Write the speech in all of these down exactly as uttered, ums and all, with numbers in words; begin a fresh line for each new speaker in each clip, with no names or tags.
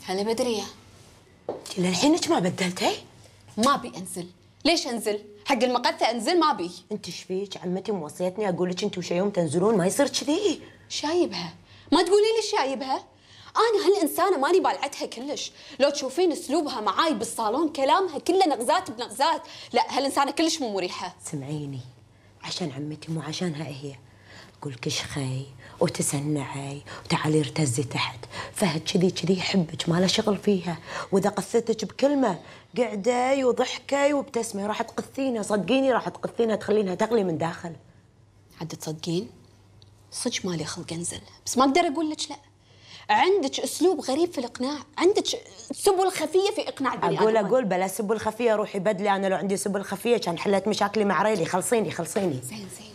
هلا بدرية.
انت للحينك ما بدلتي؟
ما ابي انزل. ليش انزل؟ حق المقثة انزل ما ابي.
انت ايش فيك؟ عمتي موصيتني اقول لك انت وش يوم تنزلون ما يصير كذي.
شايبها؟ ما تقولي لي شايبها؟ انا هالانسانه ماني بالعتها كلش، لو تشوفين اسلوبها معاي بالصالون كلامها كله نغزات بنغزات، لا هالانسانه كلش مو مريحه.
سمعيني، عشان عمتي مو عشانها هي. قول كشخي وتسنعي وتعالي ارتزي تحت، فهد كذي كذي يحبك ما له شغل فيها، واذا قثتك بكلمه قعدي وضحكي وابتسمي راح تقثينها، صدقيني راح تقثينها تخلينها تغلي من داخل.
عاد تصدقين؟ صدق مالي خلق انزل، بس ما اقدر اقول لك لا. عندك اسلوب غريب في الاقناع، عندك سبل خفيه في اقناع البني ادم.
اقول اقول بلا سبل خفيه، روحي بدلي، انا لو عندي سبل خفيه كان حلت مشاكلي مع ريلي. خلصيني خلصيني.
زين زين.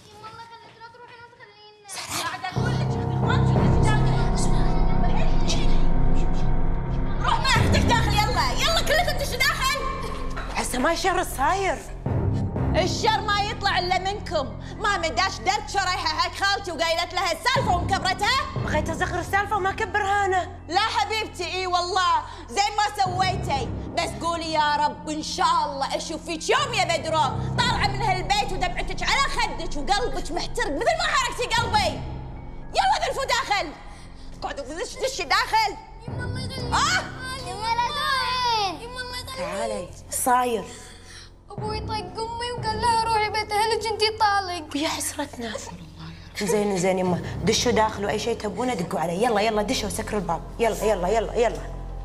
روح مع اختك داخل، يلا يلا كلكم دشوا داخل.
هسه ما شر صاير.
الشر ما يطلع الا منكم. مامي داش درت شرايحها حق خالتي وقايلت لها السالفه ومكبرتها.
بغيت ازغر السالفه وما كبرها انا.
لا حبيبتي اي والله زين ما سويتي، بس قولي يا رب ان شاء الله اشوف فيك يوم يا بدرو طالعه من هالبيت ودمعتك على خدك وقلبك محترق مثل ما حرقتي قلبي. يلا ذلفوا داخل، قعدوا دش دشي داخل.
يما الله يخليك.
اه
يما لا تروحين. يما الله يخليك.
تعالي صاير.
ابوي طق امي وقال لها روحي بيت اهلك انتي طالق.
ويا حسرتنا. زين زين يما، دشوا داخل واي شيء تبونه دقوا علي. يلا يلا دشوا سكروا الباب. يلا يلا يلا يلا.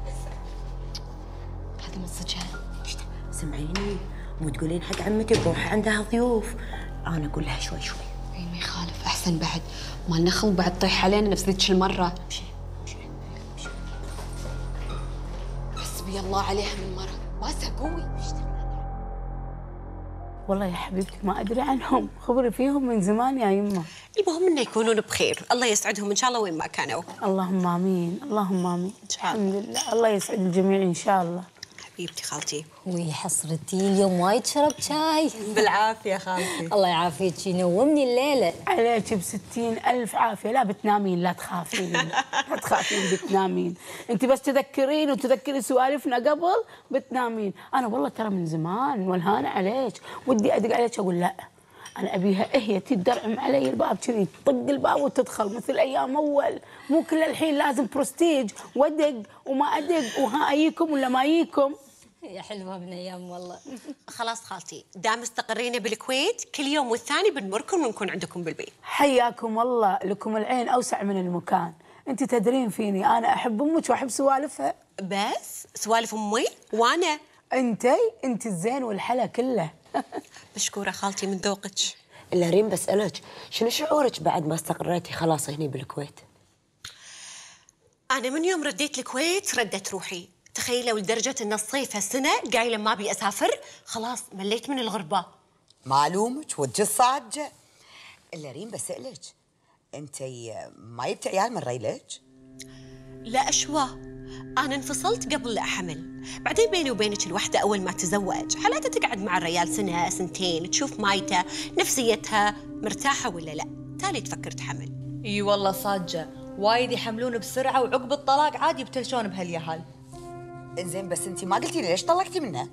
هذه مصجها.
سمعيني، مو تقولين حق عمتي بروح عندها ضيوف. انا اقول لها شوي شوي.
اي ما يخالف، احسن بعد ما نخل بعد طيح علينا نفس ذيك المره.
امشي امشي امشي.
حسبي الله عليها من مره، واسع قوي.
والله يا حبيبتي ما ادري عنهم، خبري فيهم من زمان يا يمه.
المهم انه يكونون بخير، الله يسعدهم ان شاء الله وين ما كانوا.
اللهم امين اللهم امين.
ان شاء الله.
الحمد لله، الله يسعد الجميع ان شاء الله.
حبيبتي خالتي.
وي حصرتي اليوم وايد شربت شاي.
بالعافيه خالتي.
الله يعافيك، ينومني الليله.
عليك بستين ألف عافية. لا بتنامين، لا تخافين لا تخافين بتنامين. انت بس تذكرين وتذكري سوالفنا قبل بتنامين. انا والله ترى من زمان والهانة عليك، ودي ادق عليك اقول لا انا ابيها هي تدرعم علي الباب كذي، تطق الباب وتدخل مثل ايام اول. مو كل الحين لازم بروستيج وادق وما ادق وها اجيكم ولا ما اجيكم.
يا حلوه من ايام والله.
خلاص خالتي، دام استقرينا بالكويت كل يوم والثاني بنمركم ونكون عندكم بالبيت.
حياكم الله، لكم العين اوسع من المكان. انت تدرين فيني انا احب امك واحب سوالفها.
بس سوالف امي وانا.
انتي انت الزين والحلا كله.
مشكوره خالتي من ذوقك.
الا ريم بسألك، شنو شعورك بعد ما استقريتي خلاص هني بالكويت؟
انا من يوم رديت الكويت ردت روحي، تخيلوا لدرجه ان الصيف هالسنه قايله ما ابي اسافر، خلاص مليت من الغربه.
ما الومك وجه صاجه. الا ريم بسألك، انتي ما جبتي عيال من ريلك؟
لا اشوى، انا انفصلت قبل لا احمل، بعدين بيني وبينك الوحده اول ما تزوج حالتها تقعد مع الريال سنه سنتين تشوف مايته نفسيتها مرتاحه ولا لا، تالي تفكر تحمل.
اي والله صاجه، وايد يحملون بسرعه وعقب الطلاق عادي يبتلشون بهاليهال.
انزين بس انتي ما قلتي لي ليش طلقتي منه؟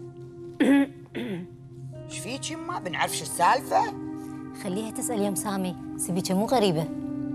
ايش فيك يما؟ بنعرف شو السالفه؟
خليها تسال يا مسامي، سبيكه مو غريبه.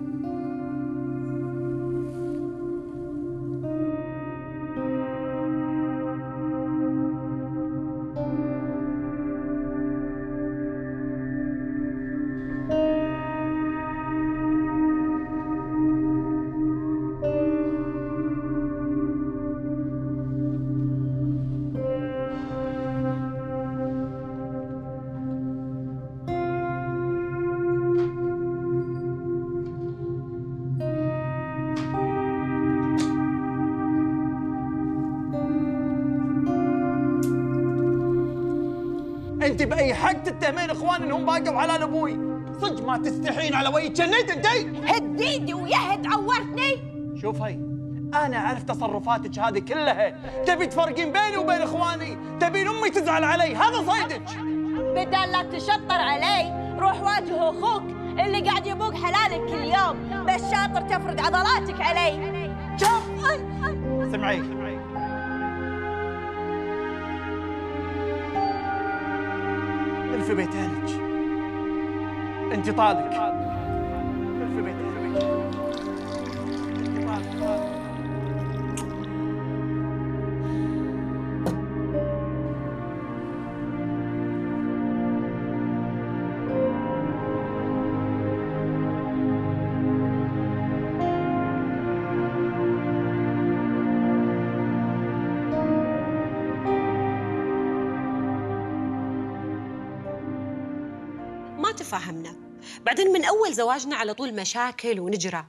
انت باي حق تتهمين اخوان انهم باقوا حلال ابوي؟ صدق ما تستحين على وجهك جنيت انتي؟
هد ايدي ويهد عورتني.
شوفي انا اعرف تصرفاتك هذه كلها، تبي تفرقين بيني وبين اخواني، تبين امي تزعل علي، هذا صيدك.
بدل لا تشطر علي روح واجه اخوك اللي قاعد يبوق حلالك كل يوم، بس شاطر تفرد عضلاتك علي. شوف
سمعي. الفي بيتينك. انت طالق. الفي بيتينك. انت طالق.
ما تفاهمنا. بعدين من أول زواجنا على طول مشاكل ونجرة،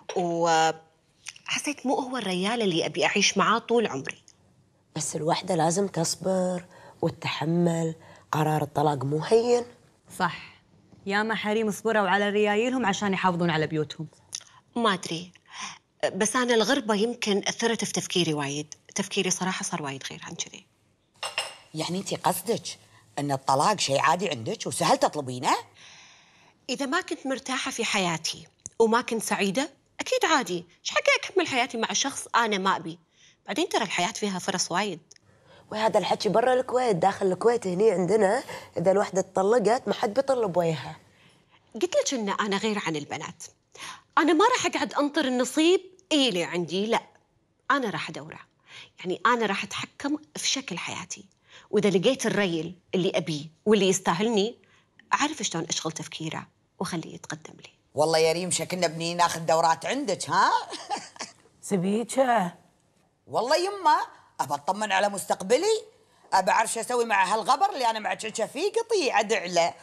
وحسيت مو هو الرجال اللي أبي أعيش معاه طول عمري.
بس الوحدة لازم تصبر وتتحمل، قرار الطلاق مو هين.
صح، ياما حريم صبروا على ريايلهم عشان يحافظون على بيوتهم.
ما أدري، بس أنا الغربة يمكن أثرت في تفكيري وايد. تفكيري صراحة صار وايد غير عن كذي.
يعني انت قصدك ان الطلاق شيء عادي عندك وسهل تطلبينه؟
إذا ما كنت مرتاحة في حياتي وما كنت سعيدة أكيد عادي. إيش حقي أكمل حياتي مع شخص أنا ما أبي؟ بعدين ترى الحياة فيها فرص وايد.
وهذا الحكي برا الكويت، داخل الكويت هني عندنا إذا الوحدة اتطلقت ما حد بيطلب وياها.
قلت لك إن أنا غير عن البنات. أنا ما راح أقعد أنطر النصيب إلي عندي، لا، أنا راح أدوره. يعني أنا راح أتحكم في شكل حياتي، وإذا لقيت الريل اللي أبيه واللي يستاهلني أعرف شلون أشغل تفكيره وخليه يتقدم لي.
والله يا ريم شكلنا بني ناخذ دورات عندك. ها
سبيكه
والله يمه ابى اطمن على مستقبلي، ابى اعرف شو اسوي مع هالغبر اللي انا معججه فيه قطيع ادعله.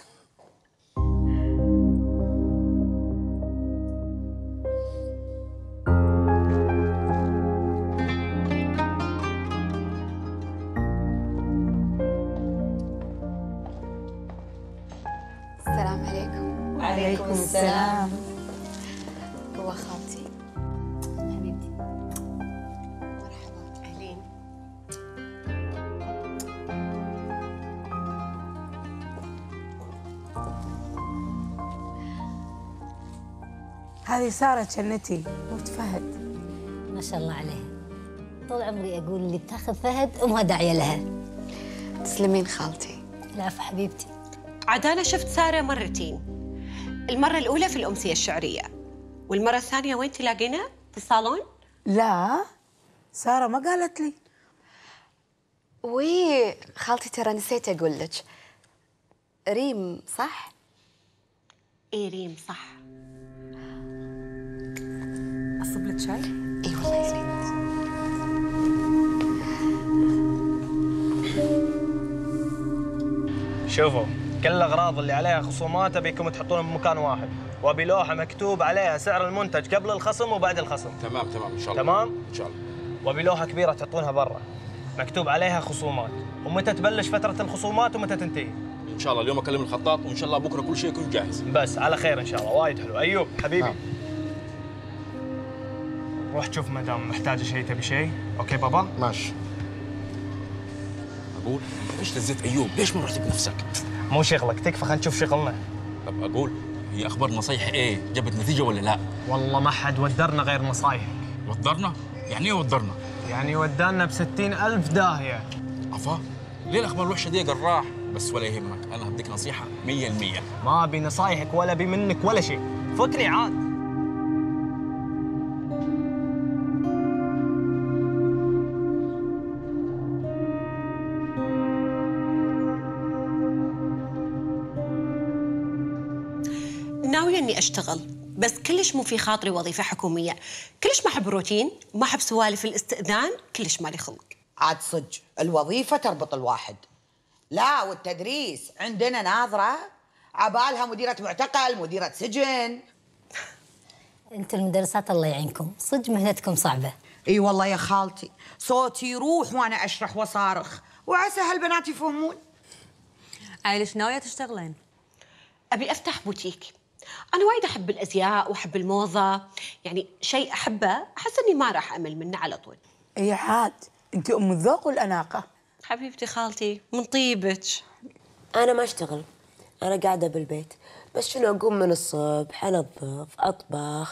السلام عليكم.
وعليكم السلام.
قوة خالتي.
حبيبتي.
مرحبا. أهلين.
هذه سارة جنتي مرت فهد.
ما شاء الله عليها. طول عمري أقول اللي بتاخذ فهد أمها داعية لها.
تسلمين خالتي.
العفو حبيبتي.
عاد أنا شفت سارة مرتين. المرة الأولى في الأمسية الشعرية، والمرة الثانية وين تلاقينا؟ في الصالون؟
لا سارة ما قالت لي.
وي خالتي ترى نسيت أقول لك، ريم صح؟
إيه ريم صح.
أصب لك شاي؟
إي والله يا ريت.
شوفوا كل الأغراض اللي عليها خصومات أبيكم تحطونها بمكان واحد، وأبي لوحة مكتوب عليها سعر المنتج قبل الخصم وبعد الخصم.
تمام تمام إن شاء الله.
تمام؟
إن شاء الله.
وأبي لوحة كبيرة تحطونها برا مكتوب عليها خصومات، ومتى تبلش فترة الخصومات ومتى تنتهي.
إن شاء الله اليوم أكلم الخطاط وإن شاء الله بكرة كل شيء يكون جاهز.
بس على خير إن شاء الله. وايد حلو. أيوب حبيبي. نعم. روح تشوف مدام محتاجة شيء تبي شيء. أوكي بابا؟
ماشي. أقول ليش لزيت أيوب؟ ليش ما رحت بنفسك؟
مو شغلك، تكفى خلينا نشوف شغلنا.
طب أقول هي أخبار نصايح إيه؟ جابت نتيجة ولا لا؟
والله ما حد ودرنا غير نصايحك.
ودرنا؟ يعني إيه ودرنا؟
يعني ودانا بستين ألف داهية.
عفا؟ ليه الأخبار الوحشة دي قراح؟ بس ولا يهمك، أنا هديك نصيحة مية المية.
ما أبي نصايحك ولا أبي منك ولا شيء، فكني عاد.
ناوية إني أشتغل، بس كلش مو في خاطري وظيفة حكومية. كلش ما أحب الروتين، ما أحب سوالف الاستئذان، كلش مالي خلق.
عاد صدق الوظيفة تربط الواحد. لا والتدريس عندنا ناظرة عبالها مديرة معتقل، مديرة سجن.
انتم المدرسات الله يعينكم، صدق مهنتكم صعبة.
اي والله يا خالتي، صوتي يروح وانا اشرح وصارخ، وعسى هالبنات يفهمون.
عايلش ناوية تشتغلين؟
أبي أفتح بوتيك. أنا وايد أحب الأزياء وأحب الموضة، يعني شيء أحبه أحس إني ما راح أمل منه على طول.
اي عاد انت ام الذوق والاناقه.
حبيبتي خالتي من طيبك.
انا ما اشتغل، انا قاعده بالبيت، بس شنو اقوم من الصبح انظف اطبخ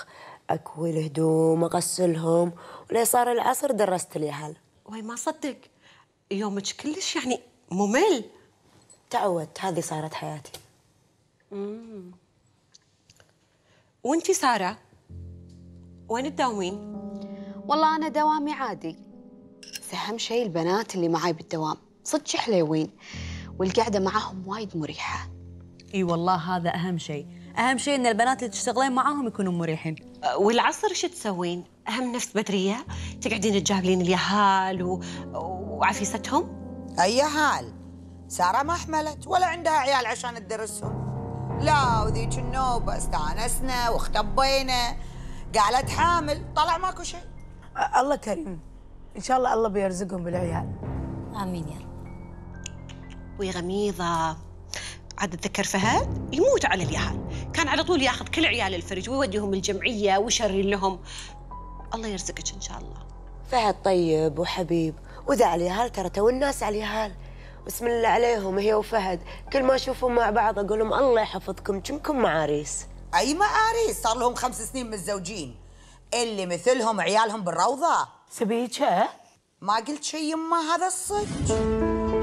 اكوي الهدوم، اغسلهم، ولي صار العصر درست اليهال.
وي ما صدق يومك كلش يعني ممل.
تعودت، هذه صارت حياتي.
امم وانتي سارة وين تداومين؟
والله أنا دوامي عادي، بس أهم شيء البنات اللي معاي بالدوام صدق حليوين، والقعدة معاهم وايد مريحة.
اي والله هذا اهم شيء، اهم شيء ان البنات اللي تشتغلين معاهم يكونوا مريحين.
والعصر شو تسوين؟ هم نفس بدرية تقعدين تجابلين اليهال و... وعفيستهم؟
اي هال، سارة ما حملت ولا عندها عيال عشان تدرسهم. لا وذيك النوبة استانسنا واختبينا، قالت حامل طلع ماكو شيء.
الله كريم، ان شاء الله الله بيرزقهم بالعيال.
امين يا رب.
ويا غميضة، عاد اتذكر فهد يموت على اليهال، كان على طول ياخذ كل عيال الفرج ويوديهم الجمعية ويشري لهم. الله يرزقك ان شاء الله.
فهد طيب وحبيب، وذا على اليهال ترى تو الناس على اليهال، بسم الله عليهم هي وفهد، كل ما اشوفهم مع بعض اقول لهم الله يحفظكم، كمكم معاريس.
اي معاريس، صار لهم خمس سنين متزوجين، اللي مثلهم عيالهم بالروضة.
سبيكة
ما قلت شيء يما، هذا الصدق.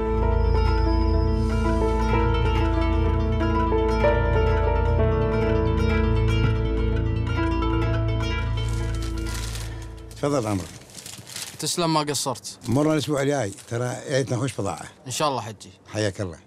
تفضل عمرك.
تسلم ما قصرت.
مرة الأسبوع الجاي ترى عيدنا خوش بضاعة.
إن شاء الله حجي.
حياك الله.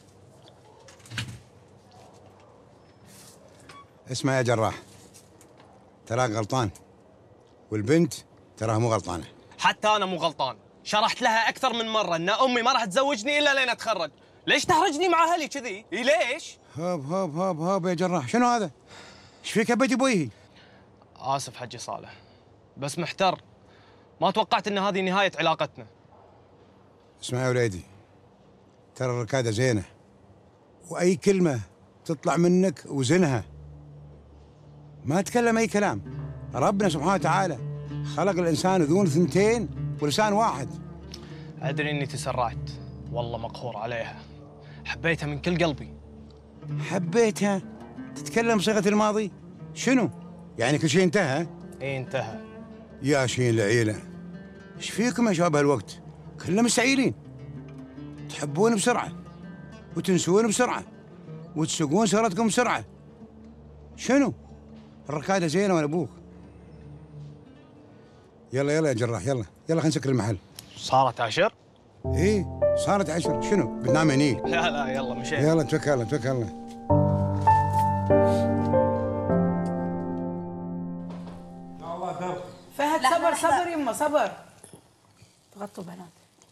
اسمع يا جراح، تراك غلطان، والبنت تراها مو غلطانة.
حتى أنا مو غلطان، شرحت لها أكثر من مرة إن أمي ما راح تزوجني إلا لين أتخرج، ليش تهرجني مع أهلي كذي؟ إي ليش؟
هوب هوب هوب هوب يا جراح، شنو هذا؟ ايش فيك يا بيت ابوي؟
آسف حجي صالح، بس محتار، ما توقعت إن هذه نهاية علاقتنا.
اسمع يا وليدي، ترى الركادة زينة، وأي كلمة تطلع منك وزنها، ما تكلم أي كلام. ربنا سبحانه وتعالى خلق الإنسان ذون ثنتين ولسان واحد.
أدري إني تسرعت، والله مقهور عليها، حبيتها من كل قلبي.
حبيتها؟ تتكلم بصيغة الماضي؟ شنو؟ يعني كل شيء انتهى؟
إيه انتهى.
يا شين العيلة، ايش فيكم يا شباب هالوقت؟ كلنا مستعيلين، تحبون بسرعة وتنسون بسرعة وتسوقون سيارتكم بسرعة. شنو؟ الركادة زينة وانا ابوك. يلا يلا يا جراح، يلا يلا خلينا نسكر المحل.
صارت عشر؟
ايه صارت عشر، شنو؟ بتنام هني؟
لا لا يلا مشينا.
يلا توكل الله توكل الله.
فهد صبر صبر يما صبر. تغطوا بنات.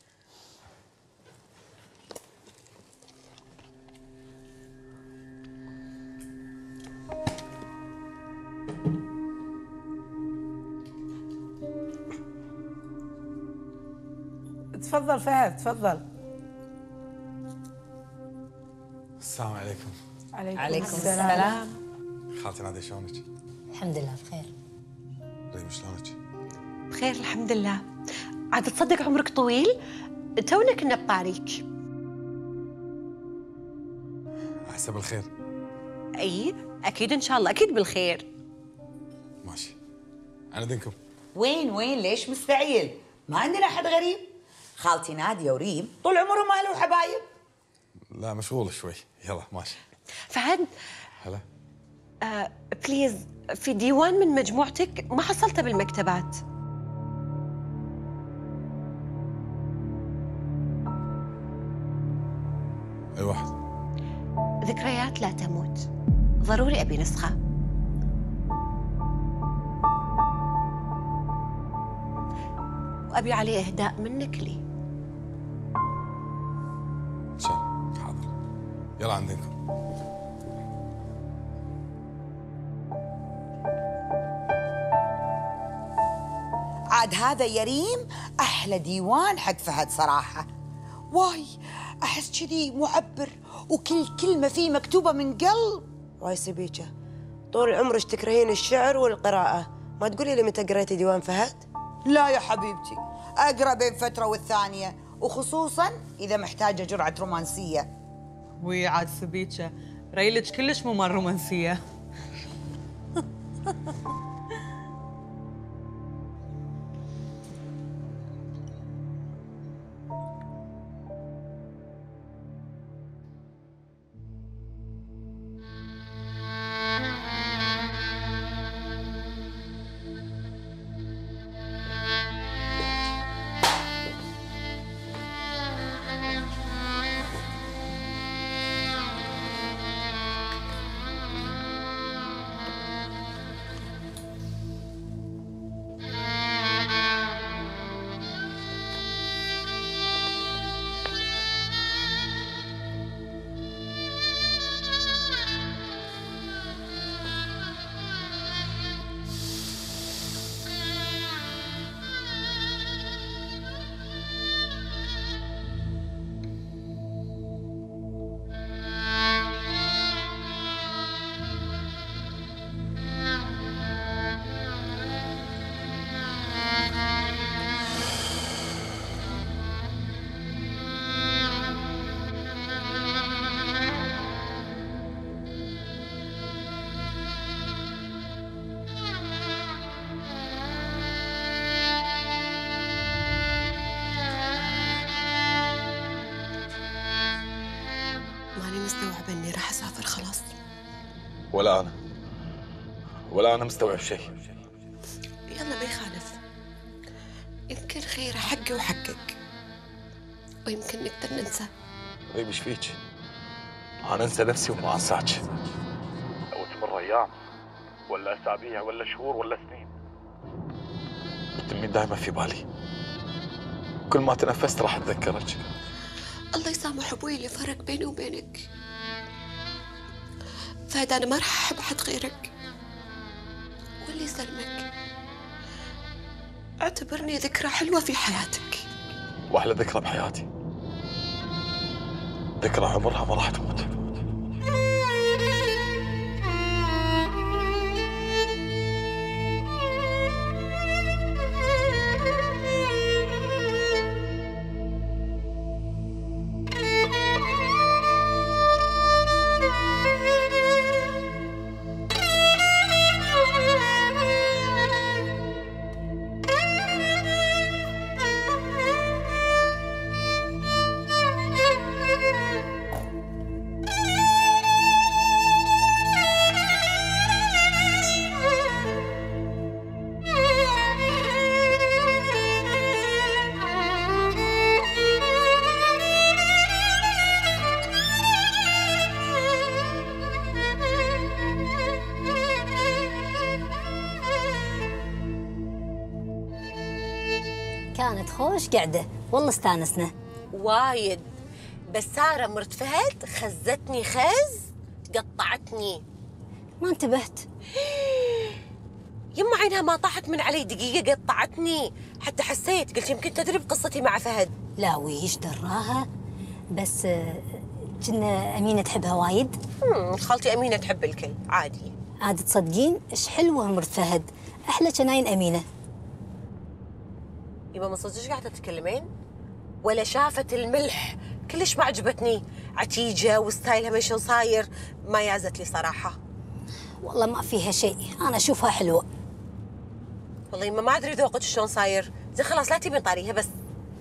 تفضل فهد تفضل.
السلام عليكم.
عليكم,
عليكم
السلام.
السلام.
خالتي نادية شلونك؟
الحمد لله بخير.
ريم شلونك؟
بخير الحمد لله. عاد تصدق عمرك طويل، تونا كنا بطاريك.
عسى بالخير.
اي اكيد ان شاء الله، اكيد بالخير.
ماشي. انا دينكم.
وين وين ليش مستعيل؟ ما عندنا أحد غريب. خالتي نادية وريم طول عمرهم أهل وحبايب.
لا مشغول شوي، يلا ماشي.
فهد.
هلا.
آه بليز، في ديوان من مجموعتك ما حصلته بالمكتبات.
اي واحد.
ذكريات لا تموت، ضروري أبي نسخة. وأبي عليه إهداء منك لي.
ان شاء الله، حاضر. يلا عندكم.
عاد هذا يا ريم أحلى ديوان حق فهد صراحة. واي أحس كذي معبر وكل كلمة فيه مكتوبة من قلب.
واي سبيكة، طول عمرك تكرهين الشعر والقراءة، ما تقولي لي متى قريتي ديوان فهد؟
لا يا حبيبتي، أقرأ بين فترة والثانية، وخصوصاً إذا محتاجة جرعة رومانسية.
وي عاد سبيكة، ريلك كلش مو مال رومانسية.
مستوعبة إني راح أسافر خلاص.
ولا أنا ولا أنا مستوعب شيء.
يلا ما يخالف، يمكن خيره حقي وحقك، ويمكن نقدر ننسى.
طيب ايش فيك؟ أنا أنسى نفسي وما أنساك. لو تمر أيام ولا أسابيع ولا شهور ولا سنين بتتمين دائما في بالي. كل ما تنفست راح أتذكرك.
الله يسامح أبوي اللي فرق بيني وبينك. فهد أنا ما راح أحب أحد غيرك، واللي يسلمك اعتبرني ذكرى حلوة في حياتك.
وأحلى ذكرى بحياتي ذكرى عمرها ما راح تموت.
كانت خوش قعدة، والله استانسنا
وايد. بس سارة مرت فهد خزتني خز قطعتني.
ما انتبهت.
يما عينها ما طاحت من علي دقيقة قطعتني، حتى حسيت قلت يمكن تدري بقصتي مع فهد.
لا ويش دراها، بس كنا أمينة تحبها وايد.
امم خالتي أمينة تحب الكل عادي.
عاد تصدقين إيش حلوة مرت فهد، أحلى كناين أمينة.
يبا من صدقك قاعدة تتكلمين؟ ولا شافت الملح كلش ما عجبتني، عتيجة وستايلها ما شلون صاير ما يازت لي صراحة.
والله ما فيها شيء، أنا أشوفها حلوة.
والله يما ما أدري ذوقك شلون صاير، زين خلاص لا تبين طاريها بس.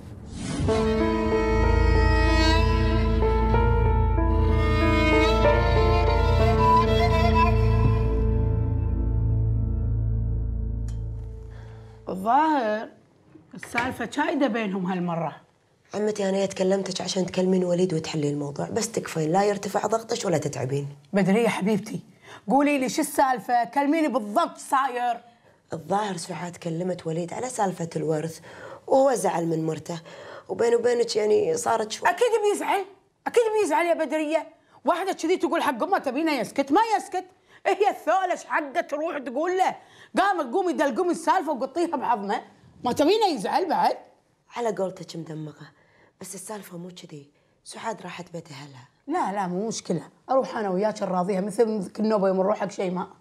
الظاهر السالفة شايدة بينهم هالمرة.
عمتي أنا تكلمتك عشان تكلمين وليد وتحلي الموضوع، بس تكفين لا يرتفع ضغطك ولا تتعبين.
بدرية حبيبتي قولي لي شو السالفة، كلميني بالضبط صاير.
الظاهر سعاد كلمت وليد على سالفة الورث وهو زعل من مرته، وبينه وبينك يعني صارت شوي.
أكيد بيزعل، أكيد بيزعل يا بدرية. واحدة كذي تقول حق أمها تبينه يسكت، ما يسكت. هي الثولش حقه تروح تقول له قامت قومي دلقومي السالفة وقطيها بعظمه، ما تبينه يزعل بعد؟
على قولتك مدمغة، بس السالفة مو كذي. سعاد راحت بيت أهلها.
لا لا مو مشكلة، أروح أنا وياك نراضيها مثل كل نوبة يوم نروح حق شيء ما.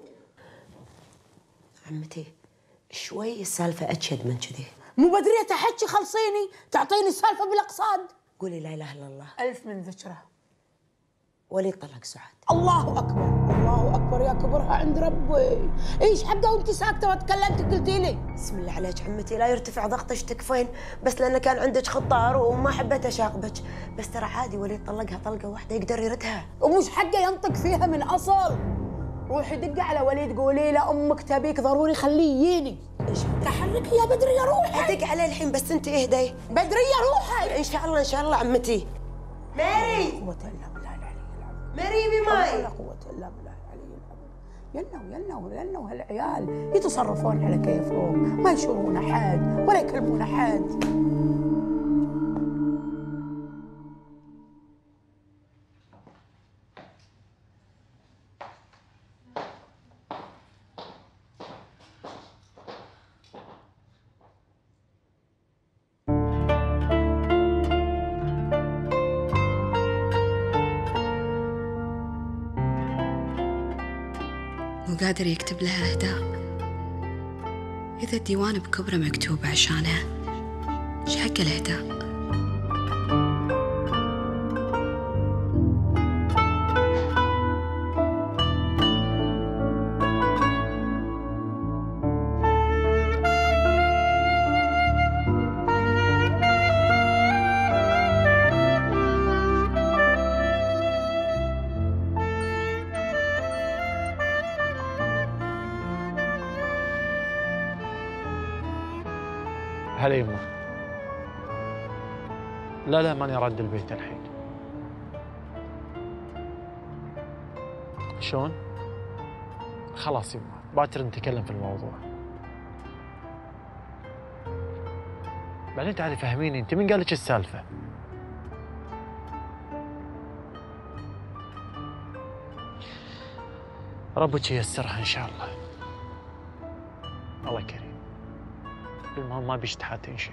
عمتي شوي السالفة أشد من كذي.
مو بدرية تحكي خلصيني، تعطيني السالفة بالأقصاد.
قولي لا إله إلا الله.
ألف من ذكره.
وليد طلق سعاد.
الله أكبر، الله أكبر يا كبرها عند ربي. إيش حقه وأنت ساكتة ما تكلمتي قلتي لي؟
بسم الله عليك عمتي لا يرتفع ضغطك تكفين، بس لأنه كان عندك خطار وما حبيت أشاقبك، بس ترى عادي وليد طلقها طلقة واحدة يقدر يردها.
ومش حقه ينطق فيها من أصل. روحي دقي على وليد قولي له أمك تبيك ضروري خليه يجيني. إيش تحركي يا بدرية روحي.
دق عليه الحين بس أنت اهدي.
بدرية روحي.
إن شاء الله إن شاء الله عمتي. ماري.
قوة إلا بالله العلي العظيم.
ماري بماي.
لا قوة إلا بالله العلي العظيم. يلنوا يلنوا يلنوا هالعيال يتصرفون على كيفهم، ما يشورون أحد ولا يكلمون أحد.
مو قادر يكتب لها إهداء. إذا الديوان بكبره مكتوب عشانها، إيش حق الإهداء؟
هلا يمه. لا لا ماني راد البيت الحين. شلون؟ خلاص يمه باكر نتكلم في الموضوع. بعدين تعالي فهميني انت مين قال لك السالفه؟ ربك ييسرها ان شاء الله. الله كريم. المهم ما بيشتحاتين شيء.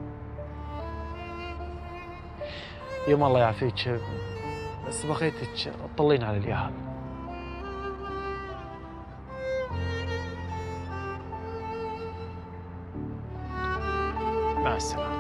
يوم الله يعافيك بس بغيتك تطلين على الياهل. مع السلامة.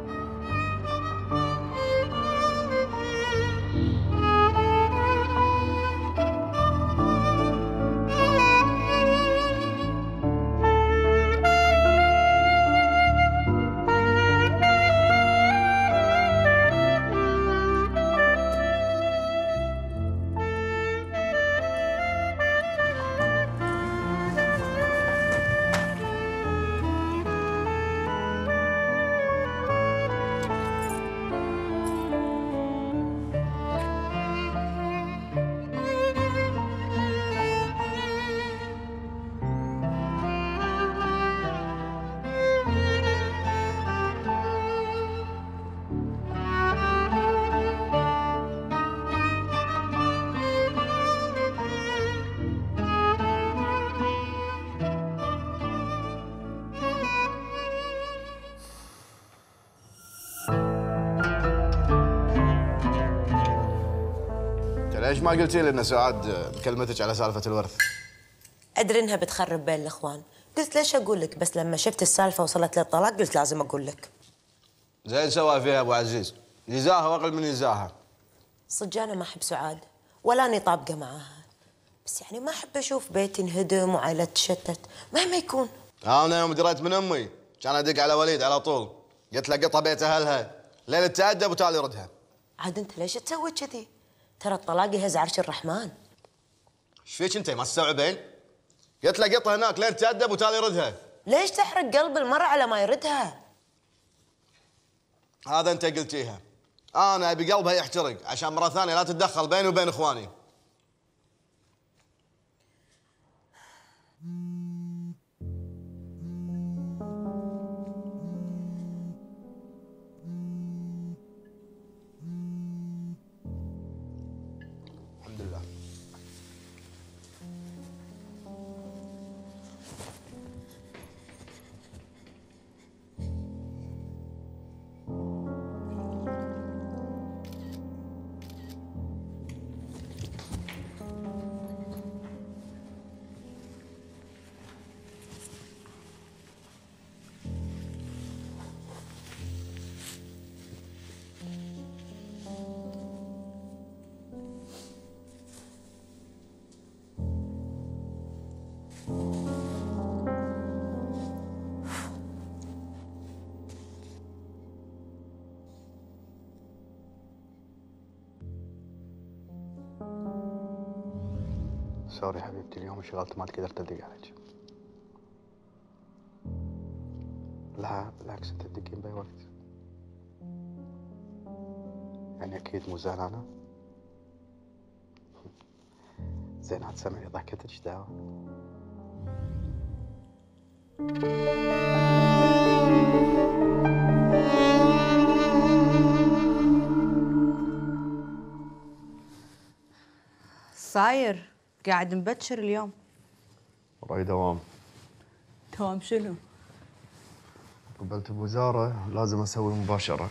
ليش ما قلتي لي ان سعاد كلمتك على سالفه الورث؟
ادري انها بتخرب بين الاخوان، قلت ليش اقول لك، بس لما شفت السالفه وصلت للطلاق قلت لازم اقول لك.
زين سوى فيها ابو عزيز، يزاها واقل من يزاها.
صدق انا ما احب سعاد ولا اني طابقه معاها، بس يعني ما احب اشوف بيتي انهدم وعائلة تشتت مهما يكون.
انا يوم دريت من امي كان ادق على وليد على طول، قلت له قطها بيت اهلها، ليله تأدب وتالي ردها.
عاد انت ليش تسوي كذي؟ ترى الطلاق يهز عرش الرحمن.
ايش فيك انت ما تستوعبين؟ قلت له قطها هناك لين تأدب وتالي ردها.
ليش تحرق قلب المرأة على ما يردها؟
هذا انت قلتيها. انا ابي قلبها يحترق عشان مره ثانيه لا تتدخل بيني وبين اخواني. الحمد لله. سوري حبيبتي اليوم انشغلت ما قدرت ادق عليك. لا بالعكس انت تدقين باي وقت. يعني اكيد مو زعلانه؟ زين عاد سمعي ضحكتك ايش دعوه؟
صاير قاعد مبكر اليوم.
وراي دوام.
دوام شنو؟
قبلت بوزارة لازم اسوي مباشرة.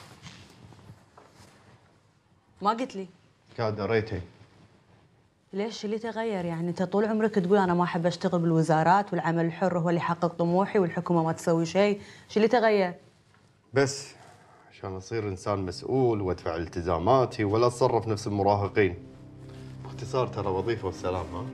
ما قلت لي.
كاد ريتي.
ليش اللي تغير؟ يعني انت طول عمرك تقول انا ما احب اشتغل بالوزارات والعمل الحر هو اللي يحقق طموحي والحكومة ما تسوي شيء، شو اللي تغير؟
بس عشان اصير انسان مسؤول وادفع التزاماتي ولا اتصرف نفس المراهقين. باختصار ترى وظيفة والسلام. ها؟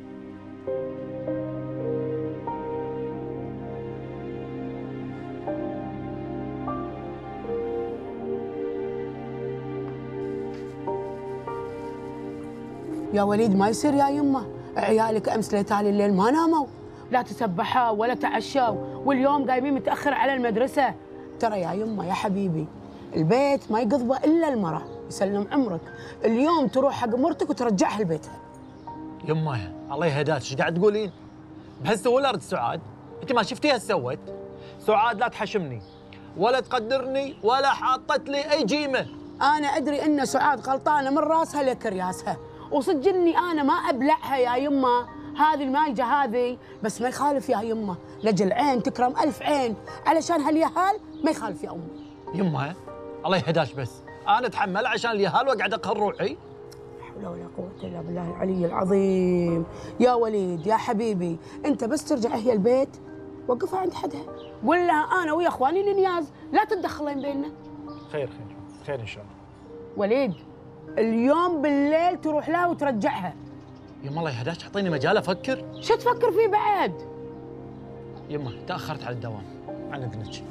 يا وليد ما يصير يا يمه، عيالك امس ليتالي الليل ما ناموا، لا تسبحوا ولا تعشوا، واليوم قايمين متاخر على المدرسه، ترى يا يمه يا حبيبي البيت ما يقضبه الا المراه، يسلم عمرك، اليوم تروح حق مرتك وترجعها لبيتها.
يمه الله يهداك ايش قاعد تقولين؟ بهسه ولا ارد سعاد؟ انت ما شفتيها ايش سوت؟ سعاد لا تحشمني ولا تقدرني ولا حاطت لي اي جيمه.
انا ادري ان سعاد غلطانه من راسها لكرياسها، وصدق اني انا ما ابلعها يا يمه، هذه المايجه هذه، بس ما يخالف يا يمه، لجل عين تكرم الف عين، علشان هاليهال ما يخالف يا امي.
يمه الله يهداك بس انا اتحمل عشان اليهال واقعد اقهر روحي؟
لا حول ولا قوه الا بالله العلي العظيم. يا وليد يا حبيبي انت بس ترجع هي البيت وقفها عند حدها، قول لها انا ويا اخواني ننياز، لا تتدخلين بيننا.
خير خير خير ان شاء الله.
وليد اليوم بالليل تروح لها وترجعها.
يما الله يهداك اعطيني مجال افكر.
شو تفكر فيه بعد؟
يما تاخرت على الدوام عن اذنك.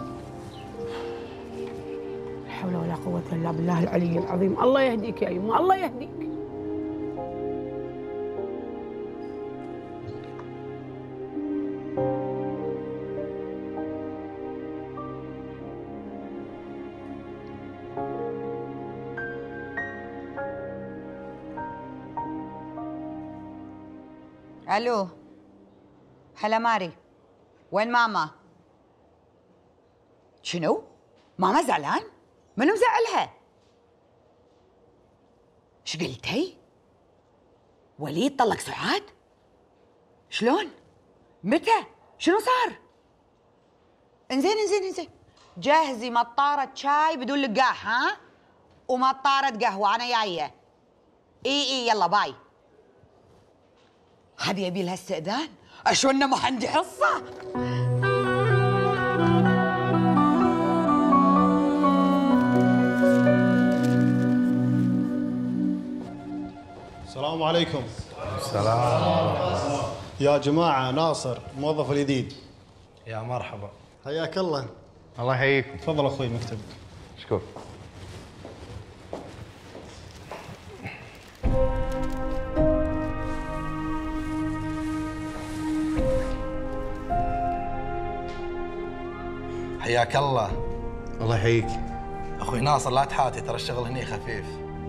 لا حول ولا قوة الا بالله العلي العظيم، الله يهديك يا يما، الله يهديك.
الو هلا ماري، وين ماما؟ شنو؟ ماما زعلان؟ منو مزعلها؟ ايش قلتي؟ وليد طلق سعاد؟ شلون؟ متى؟ شنو صار؟ انزين انزين انزين جهزي مطارة شاي بدون لقاح ها؟ ومطارة قهوة أنا جاية. إي إي يلا باي. هذه يبي لها استئذان؟ أشونا ما عندي حصة.
السلام عليكم.
السلام.
يا جماعة ناصر الموظف الجديد.
يا مرحبا.
حياك الله.
الله يحييك.
تفضل أخوي مكتبك.
شكرا. حياك الله.
الله يحييك.
اخوي ناصر لا تحاتي ترى الشغل هني خفيف.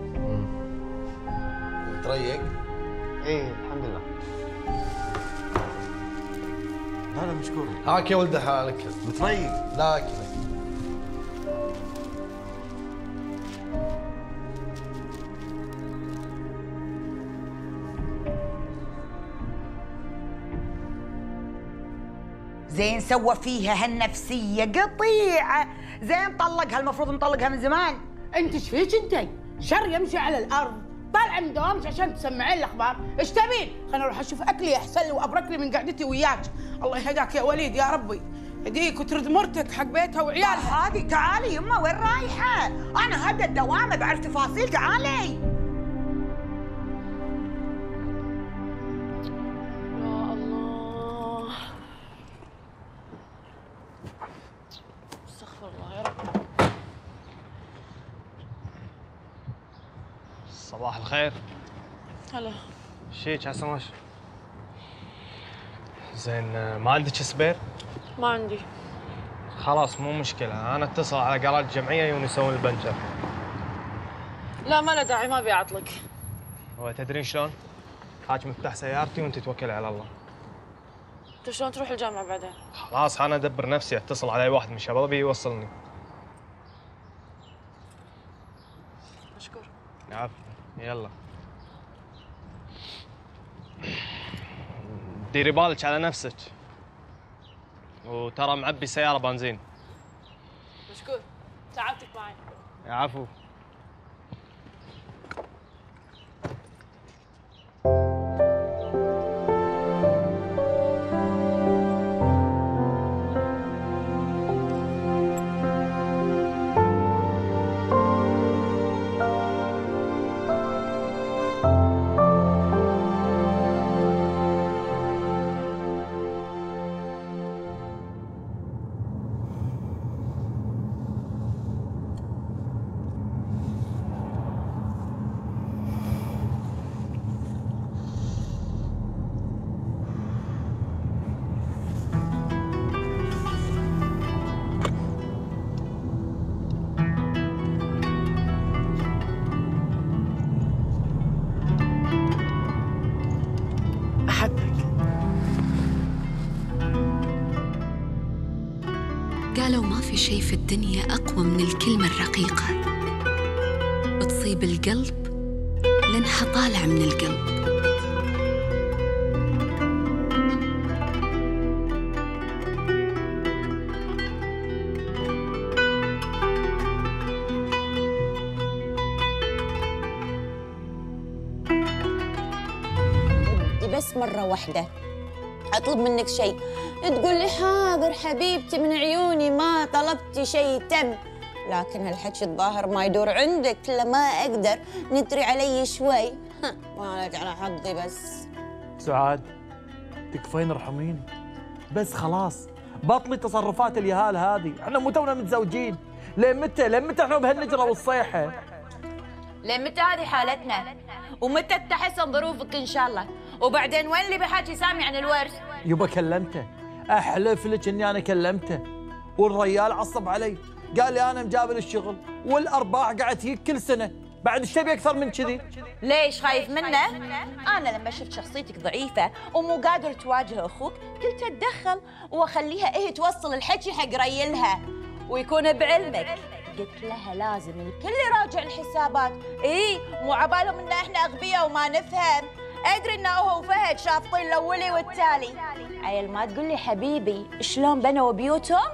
تريق؟
ايه الحمد لله. لا لا مشكور.
هاك يا ولد حالك.
متريق؟
لا كذا.
زين سوى فيها هالنفسية قطيعة، زين طلقها، المفروض مطلقها من زمان.
انت ايش فيك انت؟ شر يمشي على الارض، طالعه من دوامك عشان تسمعين الاخبار، ايش تبين؟ خليني اروح اشوف اكلي احسن لي وابرك لي من قعدتي وياك، الله يهداك يا وليد يا ربي، يهديك وترد مرتك حق بيتها وعيالها.
هذه تعالي يمه وين رايحة؟ أنا هذا الدوامة بعرف تفاصيل، تعالي.
صباح الخير.
هلا.
شيك عسماش. زين ما عندك سبير؟
ما عندي.
خلاص مو مشكلة، أنا اتصل على جراج الجمعية يجون يسوون البنجر.
لا ما له داعي، ما أبي أعطلك.
هو تدرين شلون؟ هاك مفتاح سيارتي وأنت توكلي على الله.
أنت شلون تروح الجامعة بعدين؟
خلاص أنا أدبر نفسي، أتصل على أي واحد من شبابي يوصلني.
مشكور.
عفوا. يلا. ديري بالك على نفسك. وترى معبي سيارة بنزين.
مشكور. تعبتك معي.
عفو.
في شي في الدنيا أقوى من الكلمة الرقيقة، بتصيب القلب لأنها طالعة من القلب.
بس مرة واحدة أطلب منك شيء تقول لي حاضر حبيبتي من عيوني، ما طلبتي شيء تم. لكن هالحكي الظاهر ما يدور عندك، لما أقدر ندري علي شوي. ما لك على حظي بس.
سعاد تكفين ارحميني بس خلاص، بطلي تصرفات اليهال هذه، احنا مو تونا متزوجين. لين متى لين متى احنا بهالنجرة والصيحة؟
لين متى هذه حالتنا؟ ومتى تحسن ظروفك ان شاء الله؟ وبعدين وين اللي بحاكي سامي عن الورث؟
يبا كلمته، احلف لك اني انا كلمته، والريال عصب علي، قال لي انا مجابل الشغل والارباح قاعد تجيك كل سنه، بعد ايش تبي اكثر من كذي؟
ليش خايف منه؟ انا لما شفت شخصيتك ضعيفه ومو قادر تواجه اخوك قلت اتدخل واخليها هي توصل الحكي حق ريلها ويكون بعلمك. قلت لها لازم الكل يراجع الحسابات، اي مو عبالهم ان احنا اغبياء وما نفهم. ادري انه هو وفهد شافطين الاولي والتالي. عيل ما تقول لي حبيبي شلون بنوا بيوتهم؟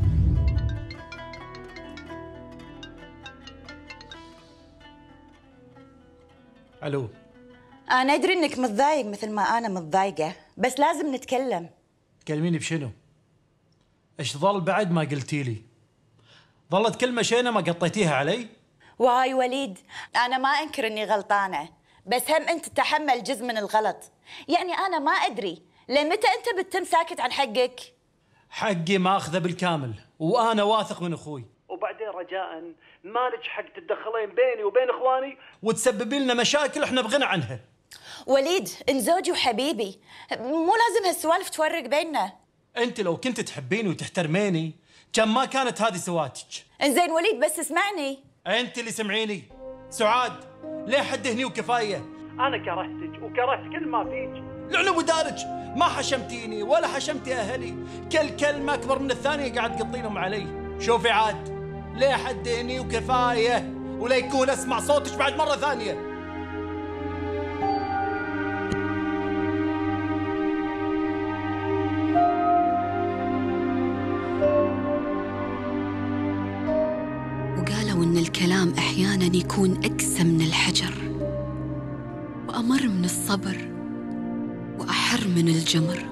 الو.
انا ادري انك متضايق مثل ما انا متضايقه، بس لازم نتكلم.
تكلميني بشنو؟ ايش ظل بعد ما قلتي لي؟ ظلت كلمه شينه ما قطيتيها علي؟
واي وليد، انا ما انكر اني غلطانه، بس هم انت تتحمل جزء من الغلط. يعني انا ما ادري لمتى انت بتتم ساكت عن حقك؟
حقي ماخذه بالكامل وانا واثق من اخوي. وبعدين رجاء مالك حق تتدخلين بيني وبين اخواني وتسببي لنا مشاكل احنا بغنى عنها.
وليد انت زوجي وحبيبي، مو لازم هالسوالف تفرق بيننا.
انت لو كنت تحبيني وتحترميني كان ما كانت هذه سواتك.
انزين وليد بس اسمعني.
انت اللي سمعيني. سعاد ليه حد هني وكفايه. انا كرهتك وكرهت كل ما فيك. لعن ابو دارج ما حشمتيني ولا حشمتي اهلي، كل كلمه اكبر من الثانيه قاعد تقطينهم علي. شوفي عاد ليه حد هني وكفايه، ولا يكون اسمع صوتك بعد مره ثانيه.
وقالوا إن الكلام أحياناً يكون أقسى من الحجر، وأمر من الصبر، وأحر من الجمر.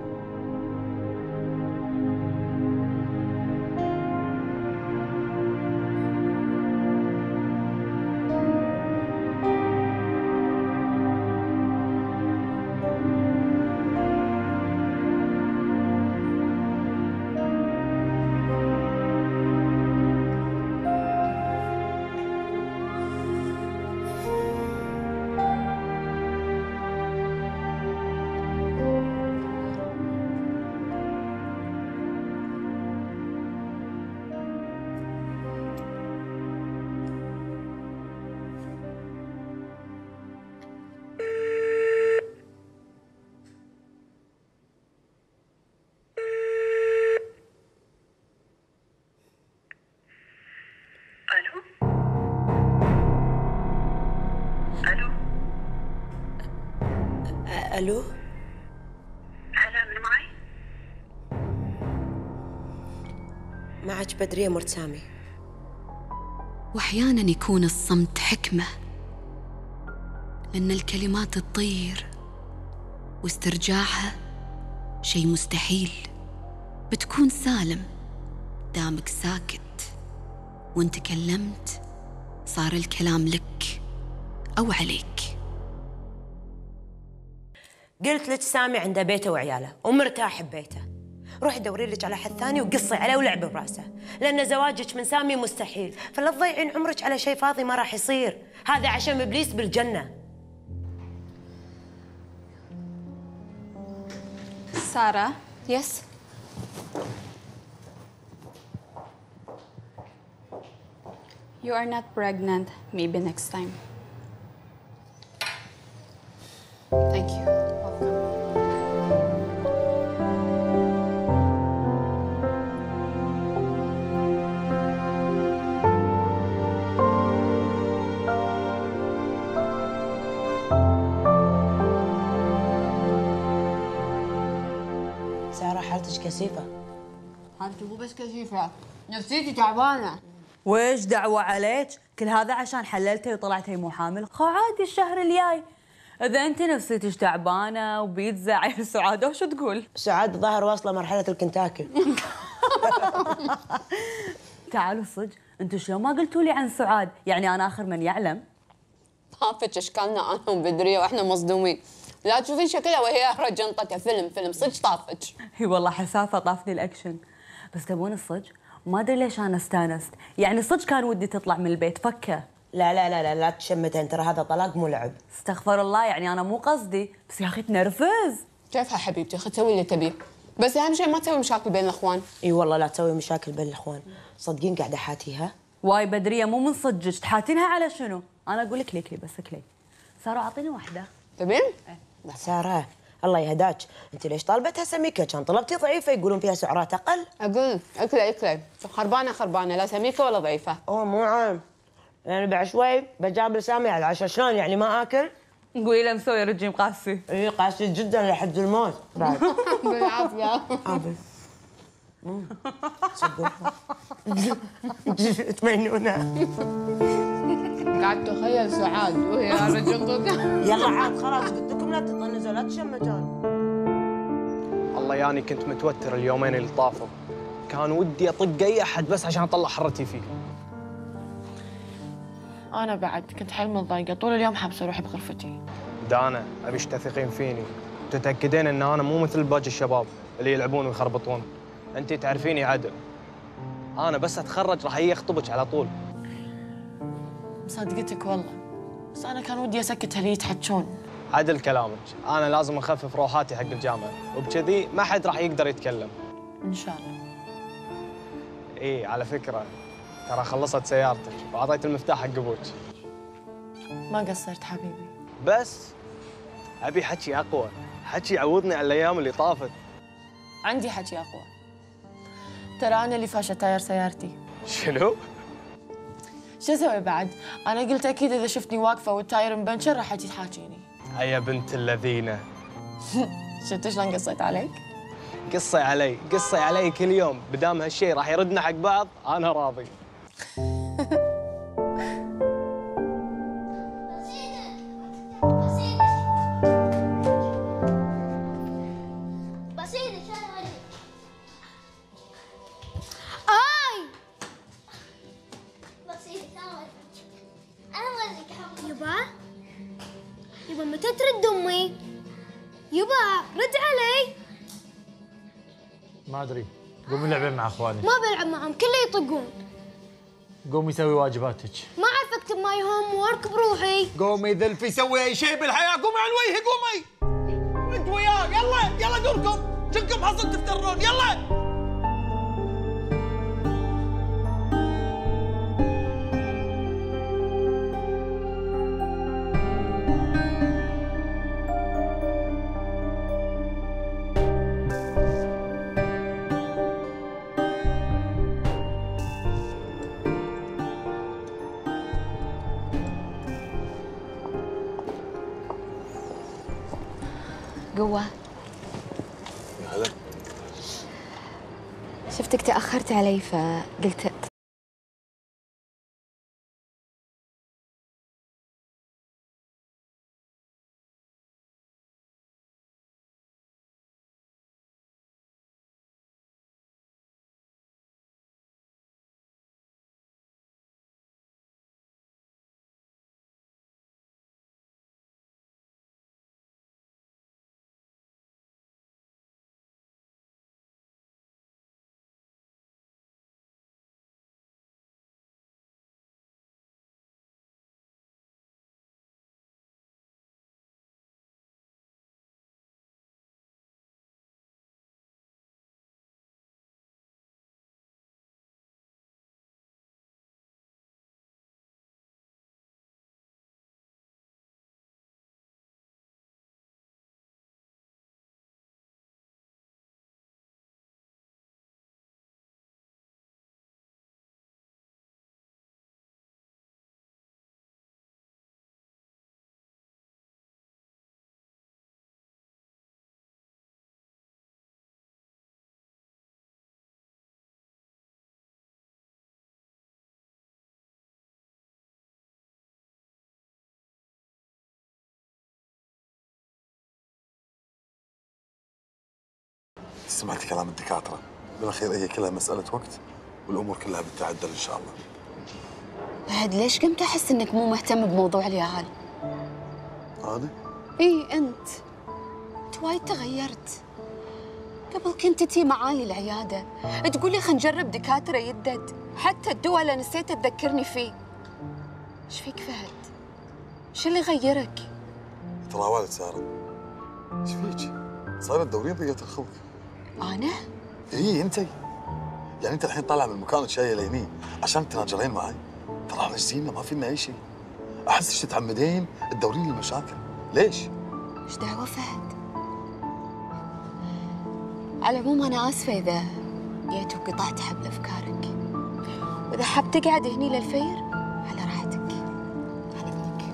الو.
هلا من معي؟
معك بدرية مرت سامي.
وأحياناً يكون الصمت حكمة، لأن الكلمات تطير واسترجاعها شيء مستحيل. بتكون سالم دامك ساكت، وإن تكلمت صار الكلام لك أو عليك.
قلت لك سامي عنده بيته وعياله ومرتاح ببيته، روحي دوري لك على حد ثاني وقصي عليه ولعبي براسه، لان زواجك من سامي مستحيل، فلا تضيعين عمرك على شيء فاضي ما راح يصير، هذا عشم ابليس بالجنه.
سارة. يس. You are not pregnant. Maybe next time. Thank you. Welcome.
حالتك كثيفه.
حالتي مو بس كثيفه، نفسيتي تعبانه.
ويش دعوة عليك؟ كل هذا عشان حللتي وطلعتي مو حامل؟ خو عادي الشهر الجاي. إذا أنت نفسيتك تعبانة وبيتزا عيل سعاد وش تقول؟
سعاد ظهر واصلة مرحلة الكنتاكي.
تعالوا صدق، أنتوا شلون ما قلتوا لي عن سعاد؟ يعني أنا آخر من يعلم.
طافتش اشكالنا انا وبدريه واحنا مصدومين. لا تشوفين شكلها وهي رجنطة فيلم فيلم صدق طافتش.
اي والله حسافة طافني الأكشن. بس تبون الصدق؟ ما ادري ليش انا استانست، يعني صدق كان ودي تطلع من البيت فكه.
لا لا لا لا لا تشمتين، ترى هذا طلاق مو لعب.
استغفر الله، يعني انا مو قصدي، بس يا اخي تنرفز.
كيفها حبيبتي، خذ تسوي اللي تبيه، بس اهم شيء ما تسوي مشاكل بين الاخوان.
اي والله لا تسوي مشاكل بين الاخوان، صدقين قاعده حاتيها.
واي بدريه مو من صدقك، تحاتينها على شنو؟ انا اقول لك ليك لي بس كلي. ساره اعطيني واحده.
تبين؟
ايه. ساره الله يهداك، انت ليش طالبتها سميكه؟ كان طلبتي ضعيفه يقولون فيها سعرات اقل.
اقول اكلي اكلي خربانه خربانه، لا سميكه ولا ضعيفه.
اوه مو عام، يعني بعد شوي بجاب سامي على العشاء، شلون يعني ما اكل؟
قولي له مسوي رجيم قاسي.
اي قاسي جدا لحد الموت بعد.
بالعافيه.
عافيه. تمينونه.
قاعد تخيل سعاد وهي رجل.
يلا عاد خلاص قلت لكم لا تطنزوا لا تشمتون.
الله يعني كنت متوتر اليومين اللي طافوا، كان ودي اطق اي احد بس عشان اطلع حرتي فيه.
انا بعد كنت حيل متضايقه، طول اليوم حابسه روحي بغرفتي.
دانا ابيش تثقين فيني، تتاكدين ان انا مو مثل باقي الشباب اللي يلعبون ويخربطون. انت تعرفيني عدل، انا بس اتخرج راح اجي اخطبك على طول.
مصدقتك والله، بس انا كان ودي اسكت هاللي يتحجون.
عدل كلامك، انا لازم اخفف روحاتي حق الجامعه، وبكذي ما حد راح يقدر يتكلم.
ان شاء الله.
ايه على فكره ترى خلصت سيارتك واعطيت المفتاح حق ابوك.
ما قصرت حبيبي،
بس ابي حكي اقوى، حكي يعوضني على الايام اللي طافت.
عندي حكي اقوى، ترى انا اللي فاشة تاير سيارتي.
شنو؟
شو اسوي بعد؟ انا قلت اكيد اذا شفتني واقفه والتاير مبنشر راح تجي تحاكيني.
يا بنت الذين.
شفت شلون قصيت عليك؟
قصي علي، قصي علي كل يوم، بدام هالشيء راح يردنا حق بعض انا راضي.
يبا يبا متى ترد امي؟ يبا رد علي.
ما ادري، قومي لعبين مع اخوانك.
ما بلعب معهم، كله يطقون.
قومي سوي واجباتك.
ما اعرف اكتب ماي هوم وورك بروحي.
قومي ذلفي سوي اي شيء بالحياه، قومي على الوجه قومي. انت وياه يلا يلا دوركم، شنكم حصل تفترون يلا.
قوة
هلا.
شفتك تأخرت علي فقلت
سمعتي كلام الدكاتره، بالاخير هي كلها مساله وقت والامور كلها بتتعدل ان شاء الله.
فهد ليش قمت احس انك مو مهتم بموضوع اليهال؟
هذا؟
اي انت انت وايد تغيرت. قبل كنت تجي معاي العياده تقولي خلينا نجرب دكاتره يدد، حتى الدواء اللي نسيت تذكرني فيه. ايش فيك فهد؟ ايش اللي غيرك؟
ترى والد ساره، ايش فيك؟ صايره تدورين ضيقه الخلق.
انا؟
اي انتي. يعني انت الحين طالعه من مكانك جايه ليمين عشان تناجرين معي؟ ترى احنا جزينا ما فينا اي شيء. احسك تتعمدين تدورين المشاكل، ليش؟
ايش دعوه فهد؟ على العموم انا اسفه اذا جيت وقطعت حبل افكارك، واذا حاب تقعد هني للفير على راحتك. على اذنك.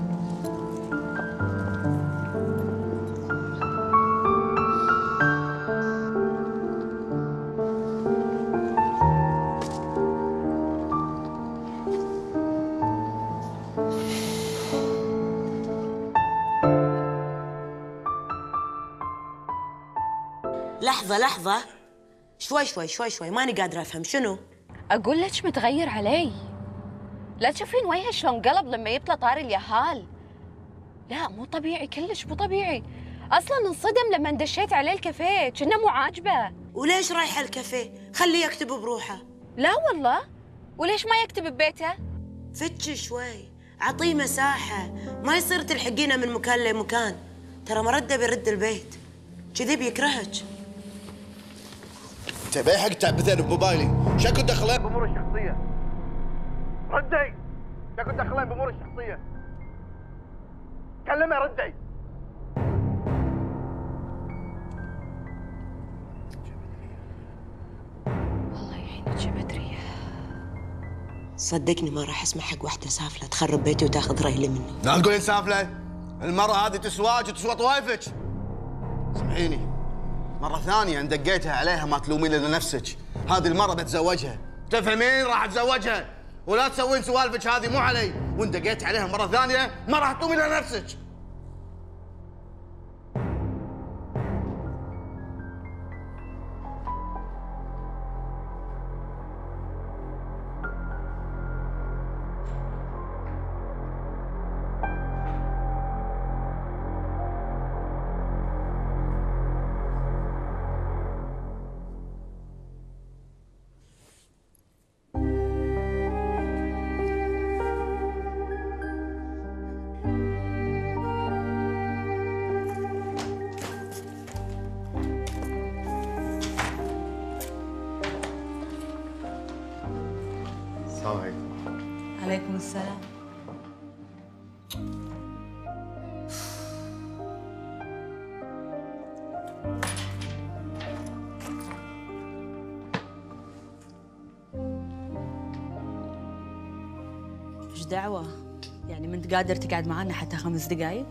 لحظة لحظة، شوي شوي شوي شوي، ماني قادرة أفهم شنو؟
اقول لك متغير علي. لا تشوفين وجهه شلون قلب لما يطلع طاري اليهال. لا مو طبيعي كلش، مو طبيعي. اصلا انصدم لما دشيت عليه الكافيه، كنا مو عاجبه.
وليش رايحة الكافيه؟ خليه يكتب بروحه.
لا والله. وليش ما يكتب ببيته؟
فتشي شوي، عطيه مساحة، ما يصير تلحقينه من مكان لمكان. ترى مرده بيرد البيت، كذي بيكرهك.
تبي حق تعبثين بموبايلي، شكو دخلين بامور الشخصيه؟ ردي، شكو دخلين بامور الشخصيه؟ كلمه ردي.
الله يعينك يا بدريه.
صدقني ما راح اسمح حق واحدة سافلة تخرب بيتي وتاخذ ريلي مني.
لا تقولين سافله، المرة هذه تسواج وتسوى طوايفك. سامحيني، مرة ثانية ان دقيتها عليها ما تلومين الا نفسك، هذه المرة بتزوجها، تفهمين؟ راح اتزوجها، ولا تسوين سوالفك هذه مو علي، وان دقيت عليها مرة ثانية ما راح تلومين الا نفسك.
عليكم السلام. ايش دعوة؟ يعني ما انت قادر تقعد معنا حتى خمس دقايق؟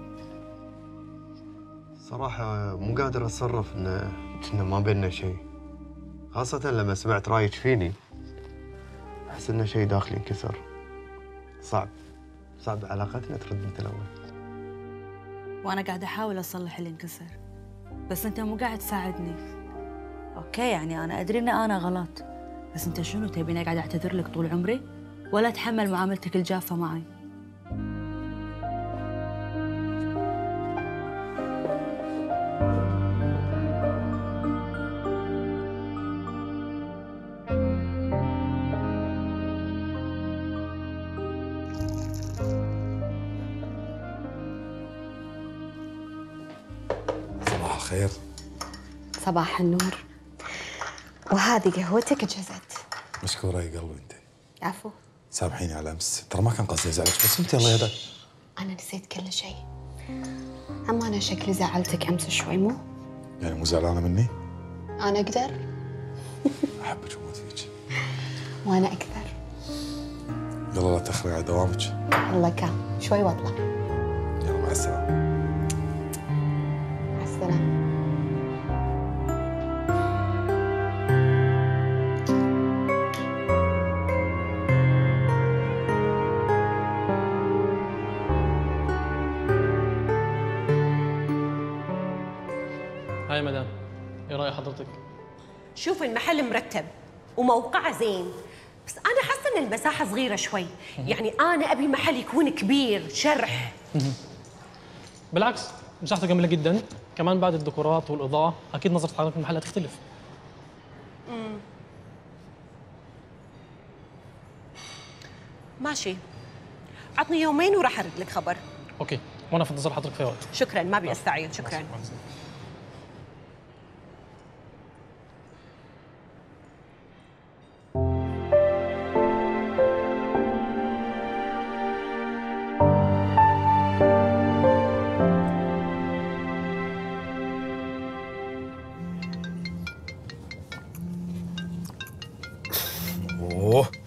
صراحة مو قادر اتصرف ان كنا ما بيننا شيء، خاصة لما سمعت رايك فيني. احس انه شيء داخلي انكسر. صعب صعب علاقتنا ترد مثل الاول.
وانا قاعدة احاول اصلح اللي انكسر، بس انت مو قاعد تساعدني. اوكي يعني انا ادري ان انا غلط، بس انت شنو تبيني قاعد اعتذر لك طول عمري ولا اتحمل معاملتك الجافة معي؟
صباح الخير.
صباح النور. وهذه قهوتك جهزت.
مشكورة يا قلبي انت.
عفو.
سامحيني على امس، ترى ما كان قصدي ازعلك، بس انت الله يهداك.
انا نسيت كل شيء. اما انا شكلي زعلتك امس شوي مو؟
يعني مو زعلانة مني؟
انا اقدر.
احبك واموت فيك.
وانا اكثر.
يلا لا تاخرين على دوامك.
الله كان شوي واطلع.
يلا مع السلامة.
مع السلامة.
هاي مدام. ايه راي حضرتك؟
شوف المحل مرتب وموقعه زين، بس انا حاسه ان المساحه صغيره شوي، يعني انا ابي محل يكون كبير شرح.
بالعكس مساحته جميله جدا، كمان بعد الديكورات والاضاءه اكيد نظره حضرتك المحل هتختلف.
امم ماشي، عطني يومين وراح ارد لك خبر.
اوكي، وانا في انتظار حضرتك في وقت.
شكرا، ما ابي استعين. شكرا.
اوه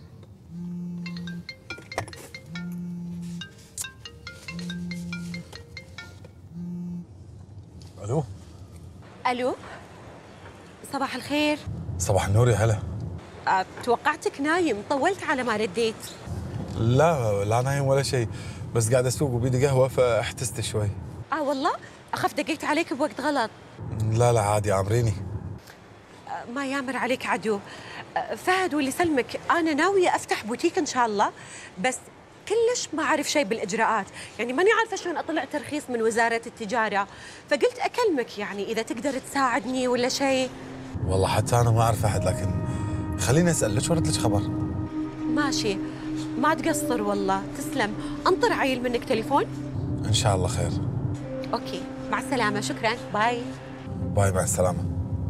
الو
الو، صباح الخير.
صباح النور يا هلا.
أه، توقعتك نايم، طولت على ما رديت.
لا لا نايم ولا شيء، بس قاعد اسوق وبيدي قهوه فاحتست شوي.
اه والله اخاف دقيت عليك بوقت غلط.
لا لا عادي، عامريني.
أه، ما يامر عليك عدو. أه، فهد واللي سلمك، انا ناويه افتح بوتيك ان شاء الله، بس كلش ما اعرف شيء بالاجراءات، يعني ماني عارفه شلون اطلع ترخيص من وزاره التجاره، فقلت اكلمك يعني اذا تقدر تساعدني ولا شيء.
والله حتى انا ما اعرف احد، لكن خليني اسالك وارد لك خبر.
ماشي، ما تقصر والله، تسلم. انطر عيل منك تليفون.
ان شاء الله خير.
اوكي، مع السلامه، شكرا، باي.
باي، مع السلامه.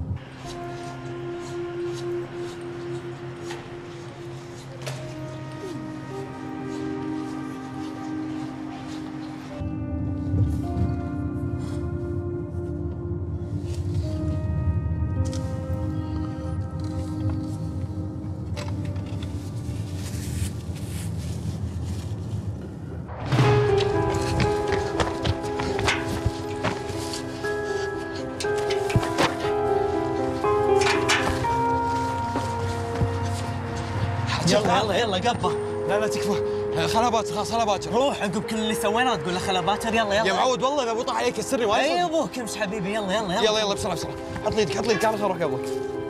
يلا يلا يلا قبه.
لا لا تكفى، خلها باكر، خلاص خلها باكر.
روح عقب كل اللي سويناه تقول له خلا باكر. يلا يلا
يا معود والله اذا بطح عليك السري وايد.
اي ابوك امس حبيبي. يلا يلا
يلا يلا يلا بسرعه بسرعه. حط لي يدك، حط لي يدك، انا خل اروح قبلك.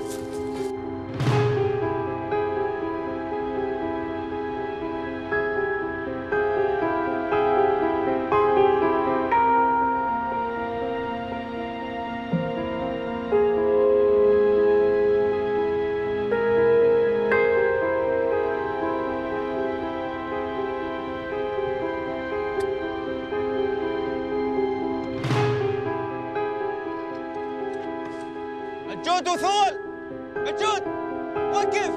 مجود وثول، مجود وقف.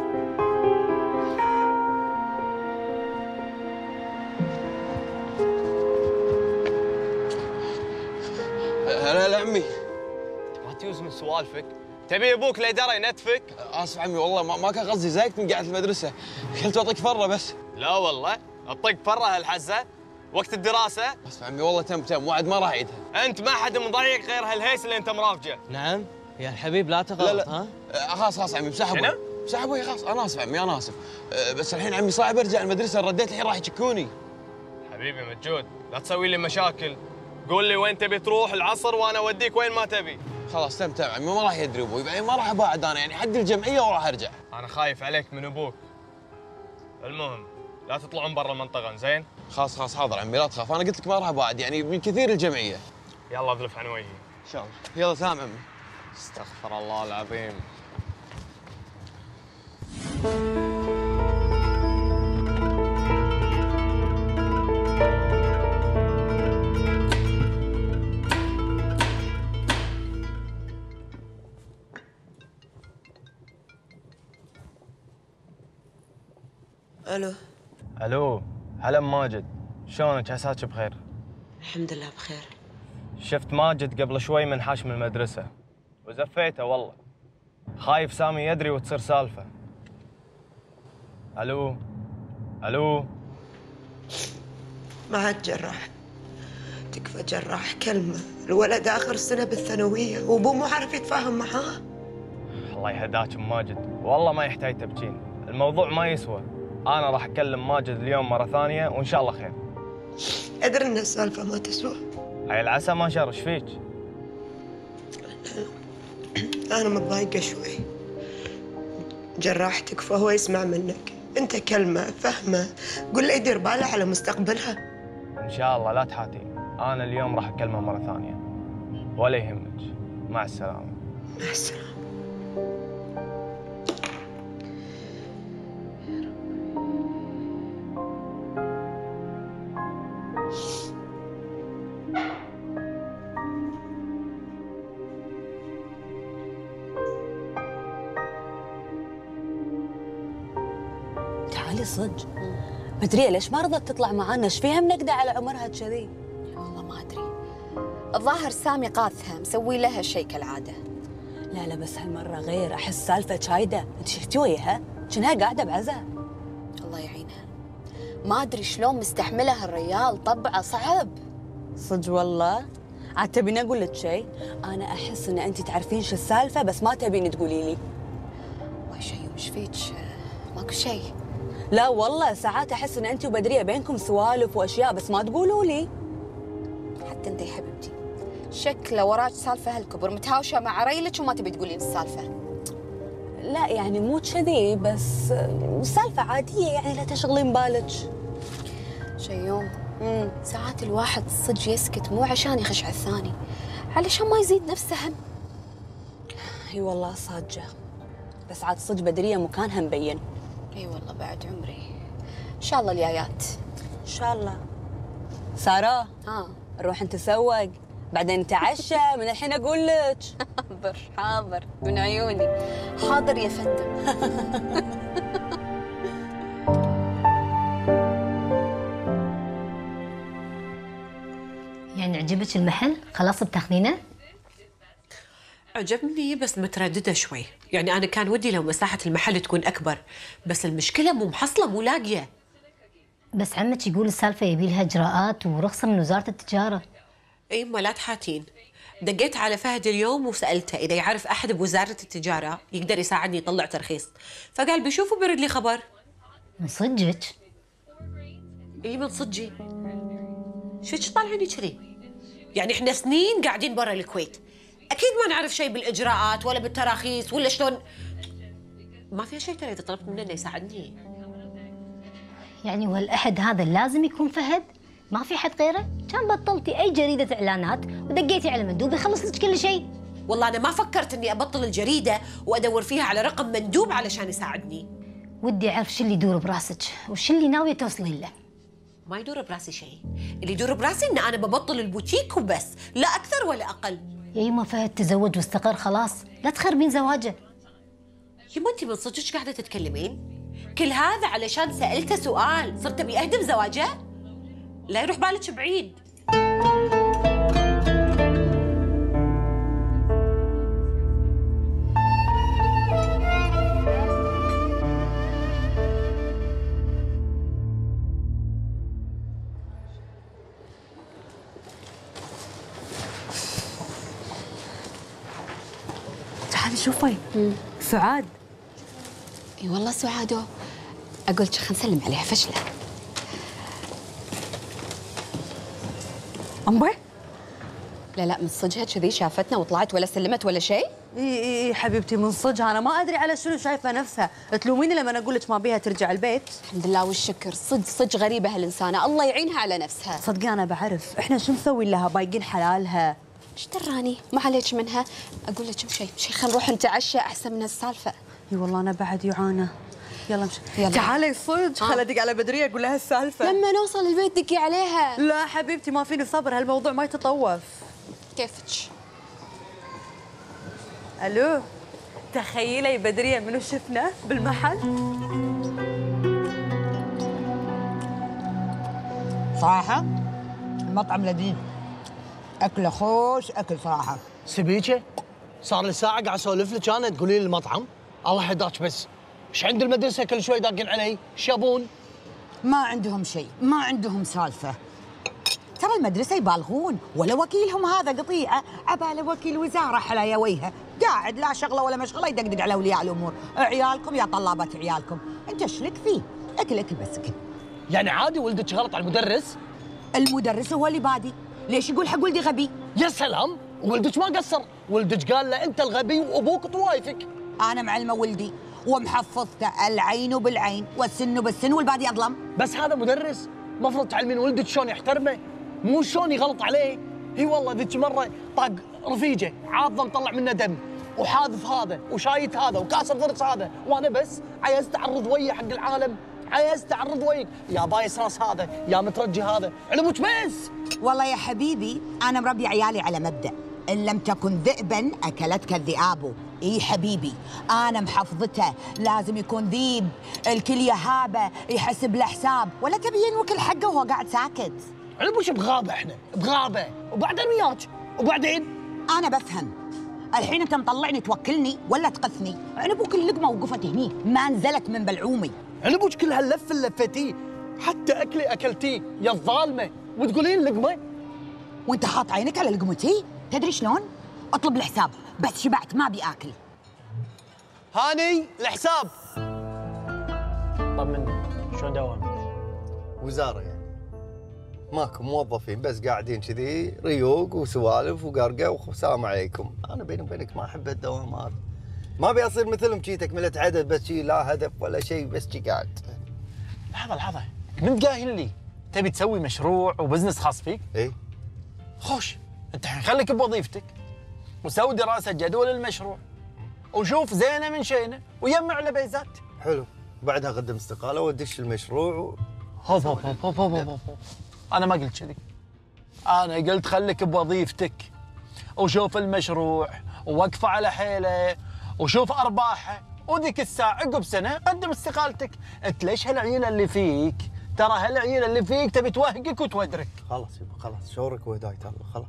هلا هلا عمي. ما تيوز من سوالفك، تبي ابوك لا يدري ينتفك. اسف عمي والله ما, ما كان قصدي زيك من قاعه المدرسه، قلت اعطيك فره بس. لا والله اطق فره هالحزه وقت الدراسه. اسف عمي والله تم تم وعد ما راح اعيدها. انت ما حد مضايق غير هالهيس اللي انت مرافجه.
نعم يا الحبيب لا تغلط.
لا لا
ها
آه خلاص خلاص عمي امسح ابوي. امسح ابوي خلاص. انا اسف عمي انا اسف. آه بس الحين عمي صعب ارجع المدرسه، رديت الحين راح يشكوني.
حبيبي مجود لا تسوي لي مشاكل، قول لي وين تبي تروح العصر وانا اوديك وين ما تبي.
خلاص تم تم عمي ما راح يدري ابوي، بعدين ما راح ابعد انا يعني حد الجمعيه وراح ارجع.
انا خايف عليك من ابوك. المهم لا تطلعون برا المنطقه زين؟
خلاص خلاص حاضر عمي لا تخاف، انا قلت لك ما راح ابعد يعني من كثير الجمعيه.
يلا اذلف عن وجهي.
ان شاء الله. يلا سلام عمي.
استغفر الله العظيم.
الو.
الو، هلا ام ماجد، شلونك؟ عساك بخير؟
الحمد لله بخير.
شفت ماجد قبل شوي من حاش من المدرسة وزفيته والله، خايف سامي يدري وتصير سالفة. الو الو.
معك جراح، تكفى جراح كلمة، الولد آخر سنة بالثانوية وأبوه مو عارف يتفاهم معاه.
الله يهداك ام ماجد، والله ما يحتاج تبكين، الموضوع ما يسوى. أنا راح أكلم ماجد اليوم مرة ثانية وإن شاء الله خير.
أدري إن السالفة ما تسوى.
هاي العسى ما شر، ايش فيك؟
أنا متضايقة شوي. جراحتك فهو يسمع منك، أنت كلمة فهمة، قول له يدير باله على مستقبلها.
ان شاء الله لا تحاتين، انا اليوم راح اكلمها مره ثانيه ولا يهمك. مع السلامه.
مع السلامة.
تعالي صدق، بدرية ليش ما رضت تطلع معانا؟ ايش فيها منقدة على عمرها كذي؟
والله ما أدري، الظاهر سامي قاثها مسوي لها شيء كالعادة.
لا لا بس هالمرة غير، أحس سالفة شايدة. أنت شفتي وياها؟ كأنها قاعدة بعزة.
الله يعينها، ما أدري شلون مستحملة هالريال، طبعه صعب.
صدق والله؟ عاد تبين أقول لك شيء؟ أنا أحس إن أنت تعرفين شو السالفة بس ما تبين تقولي لي.
وي شيء وش فيك؟ ماكو شيء.
لا والله ساعات أحس إن أنت وبدرية بينكم سوالف وأشياء بس ما تقولوا لي.
حتى أنت يا حبيبتي شكله وراك سالفة هالكبر، متهاوشة مع ريلك وما تبي تقولين السالفة.
لا يعني مو كذي، بس سالفة عادية يعني لا تشغلين بالك.
شيوم امم ساعات الواحد صدق يسكت مو عشان يخش على الثاني، علشان ما يزيد نفسه هم.
اي والله صادقة، بس عاد صدق بدرية مكانها مبين.
اي والله بعد عمري. ان شاء الله الجايات.
ان شاء الله. سارة
ها
نروح نتسوق بعدين نتعشى، من الحين اقول لك.
حاضر حاضر من عيوني. حاضر يا فندم.
يعني عجبك المحل؟ خلاص بتاخذينه؟
عجبني بس مترددة شوي، يعني أنا كان ودي لو مساحة المحل تكون أكبر، بس المشكلة مو محصلة مو لاقية.
بس عمك يقول السالفة يبي لها إجراءات ورخصة من وزارة التجارة.
أي ما لا تحاتين، دقيت على فهد اليوم وسألته إذا يعرف أحد بوزارة التجارة يقدر يساعدني يطلع ترخيص، فقال بيشوف وبيرد لي خبر.
من صدقك؟
إي من صدقي. شو طالعيني كذي؟ يعني إحنا سنين قاعدين برا الكويت، أكيد ما نعرف شيء بالإجراءات ولا بالتراخيص ولا شلون. ما في شيء ترى إذا طلبت منه إنه يساعدني.
يعني وهالأحد هذا لازم يكون فهد؟ ما في حد غيره؟ كان بطلتي أي جريدة إعلانات ودقيتي على مندوب يخلص لك كل شيء.
والله أنا ما فكرت إني أبطل الجريدة وأدور فيها على رقم مندوب علشان يساعدني.
ودي أعرف شو اللي يدور براسك وش اللي ناوية توصلين له.
ما يدور براسي شيء، اللي يدور براسي إن أنا ببطل البوتيك وبس، لا أكثر ولا أقل.
يا يما فهد تزوج واستقر خلاص، لا تخربين زواجه.
يما أنت من صدقك قاعدة تتكلمين؟ كل هذا علشان سألته سؤال صرت أبي أهدم زواجه؟ لا يروح بالك بعيد.
تعالي شوفي سعاد.
اي والله سعادو، اقول لك خلينا نسلم عليها فشله.
أمبي؟
لا لا من صدقها كذي شافتنا وطلعت ولا سلمت ولا شيء؟
اي اي حبيبتي من صدقها، انا ما ادري على شنو شايفه نفسها، تلوميني لما اقول لك ما بيها ترجع البيت.
الحمد لله والشكر، صدق صدق غريبه هالانسانه، الله يعينها على نفسها.
صدقي انا بعرف، احنا شو نسوي لها؟ بايقين حلالها.
ايش دراني؟ ما عليك منها، اقول لك شيء شيء خلينا نروح نتعشى احسن من هالسالفه.
اي والله انا بعد يعانه. يلا مش
يلا
تعالي صدق خل ادق على بدريه اقول لها السالفه.
لما نوصل البيت دقي عليها.
لا حبيبتي ما فيني صبر، هالموضوع ما يتطوف.
كيفك؟
الو، تخيلي بدريه منو شفنا بالمحل؟
صراحه المطعم لذيذ، اكله خوش اكل صراحه.
سبيكه صار لي ساعه قاعد اسولف لك انا تقولي لي المطعم. الله يهداك بس ايش عند المدرسه كل شوي داقين علي؟ ايش يبون؟
ما عندهم شيء، ما عندهم سالفه. ترى المدرسه يبالغون، ولا وكيلهم هذا قطيعه عباله وكيل وزاره حلايا وجهه، قاعد لا شغله ولا مشغله يدقدق على اولياء الامور، عيالكم يا طلابات عيالكم، انت ايش لك فيه؟ اكل اكل بس اكل.
يعني عادي ولدك غلط على المدرس؟
المدرس هو اللي بادي، ليش يقول حق ولدي غبي؟
يا سلام، ولدك ما قصر، ولدك قال له انت الغبي وابوك طوايفك.
انا معلمه ولدي ومحفظته العين بالعين والسن بالسن والباقي اظلم.
بس هذا مدرس، المفروض تعلمين ولدك شلون يحترمه، مو شلون يغلط عليه. هي والله ذيك مره طاق رفيجه عاضه مطلع منه دم، وحاذف هذا وشايت هذا وكاسر ضرس هذا، وانا بس عايزت اعرض ويه حق العالم، عايزت اعرض ويك يا بايس راس هذا يا مترجي هذا، علمك بس.
والله يا حبيبي انا مربي عيالي على مبدا ان لم تكن ذئبا اكلتك الذئاب. اي حبيبي انا محفظته لازم يكون ذيب، الكل يهابه يحسب له حساب، ولا تبي ينوكل حقه وهو قاعد ساكت.
علموش بغابه احنا بغابه، وبعدين وياك وبعدين
انا بفهم. الحين انت مطلعني توكلني ولا تقثني؟ عنبوك اللقمه وقفت هني ما نزلت من بلعومي.
عنبوك كل هاللف اللي لفتيه، حتى اكلي اكلتيه يا الظالمه، وتقولين لقمه؟
وانت حاط عينك على لقمتي؟ تدري شلون؟ اطلب الحساب، بس شبعت ما ابي اكل.
هاني الحساب.
طمني شلون دوامك؟
وزاره يعني ماكو موظفين، بس قاعدين كذي ريوق وسوالف وقرقه والسلام عليكم. انا بيني وبينك ما احب الدوام هذا، ما ابي اصير مثلهم شي تكمله عدد بس شي لا هدف ولا شيء، بس شي قاعد.
لحظه لحظه، من قايل لي تبي تسوي مشروع وبزنس خاص فيك؟
اي
خوش، انت الحين خليك بوظيفتك وسوي دراسه جدوى للمشروع وشوف زينه من شينه ويجمع له بيزات.
حلو، بعدها قدم استقاله وادش المشروع و...
هوب هوب هوب هوب هوب هوب هوب. انا ما قلت كذي، انا قلت خليك بوظيفتك وشوف المشروع ووقفه على حيله وشوف ارباحه، وذيك الساعه عقب سنه قدم استقالتك. انت ليش هالعيله اللي فيك؟ ترى هالعيله اللي فيك تبي توهقك وتودرك.
خلاص يبا خلاص، شورك وهدايه الله خلاص.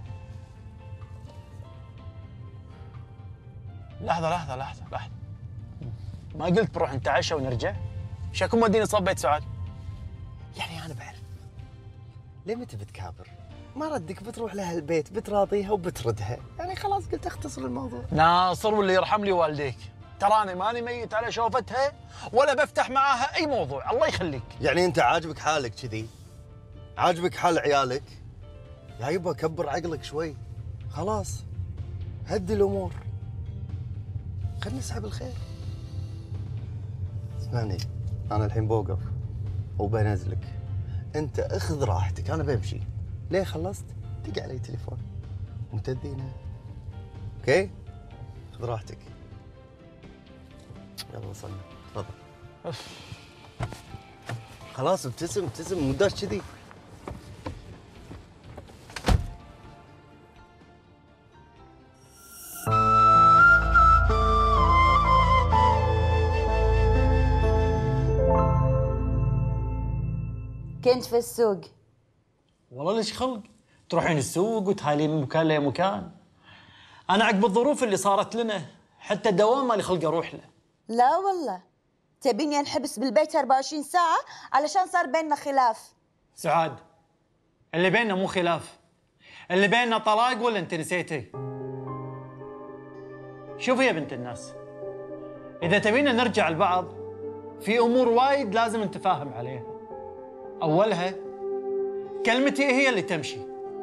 لحظه لحظه لحظه لحظه، ما قلت بروح نتعشى ونرجع؟ شكون موديني صوب بيت سعاد؟
يعني انا بعرف ليه متى بتكابر؟ ما ردك بتروح لها البيت بتراضيها وبتردها، يعني خلاص قلت اختصر الموضوع.
ناصر واللي يرحم لي والديك، تراني ماني ميت على شوفتها ولا بفتح معاها اي موضوع، الله يخليك.
يعني انت عاجبك حالك كذي؟ عاجبك حال عيالك؟ يا يبا كبر عقلك شوي، خلاص هدي الامور، خلينا نسحب الخير. اسمعني انا الحين بوقف وبنزلك، انت اخذ راحتك، انا بمشي. ليه خلصت؟ دق علي تليفون متدينا. اوكي؟ خذ راحتك. يلا وصلنا، تفضل. خلاص ابتسم ابتسم، مو داش كذي.
كنت في السوق.
والله ليش خلق تروحين السوق وتهالين من مكان لمكان؟ انا عقب الظروف اللي صارت لنا حتى الدوام مالي خلق اروح له.
لا والله، تبيني انحبس بالبيت أربعة وعشرين ساعة علشان صار بيننا خلاف؟
سعاد، اللي بيننا مو خلاف، اللي بيننا طلاق ولا انت نسيتي؟ شوفي يا بنت الناس، اذا تبينا نرجع لبعض في امور وايد لازم نتفاهم عليها. اولها كلمتي هي اللي تمشي.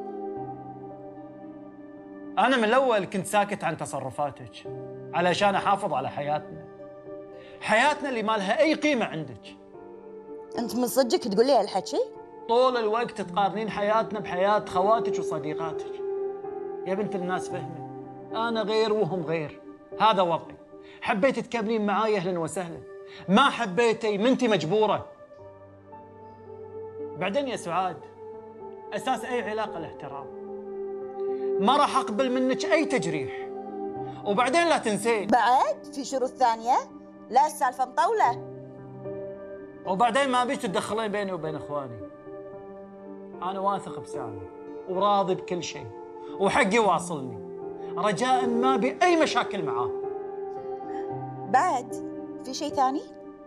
انا من الاول كنت ساكت عن تصرفاتك علشان احافظ على حياتنا، حياتنا اللي ما لها اي قيمه عندك.
انت من صدقك تقول لي هالحكي؟
طول الوقت تقارنين حياتنا بحياه خواتك وصديقاتك. يا بنت الناس فهمي، انا غير وهم غير، هذا وضعي. حبيتي تكملين معاي اهلا وسهلا، ما حبيتي منتي مجبوره. بعدين يا سعاد، اساس اي علاقه الاحترام، ما راح اقبل منك اي تجريح. وبعدين لا تنسين
بعد في شروط ثانيه؟ لا السالفه مطوله.
وبعدين ما ابيك تتدخلين بيني وبين اخواني. انا واثق بسامي وراضي بكل شيء وحقي واصلني، رجاء ما بي اي مشاكل معاه.
بعد في شيء ثاني؟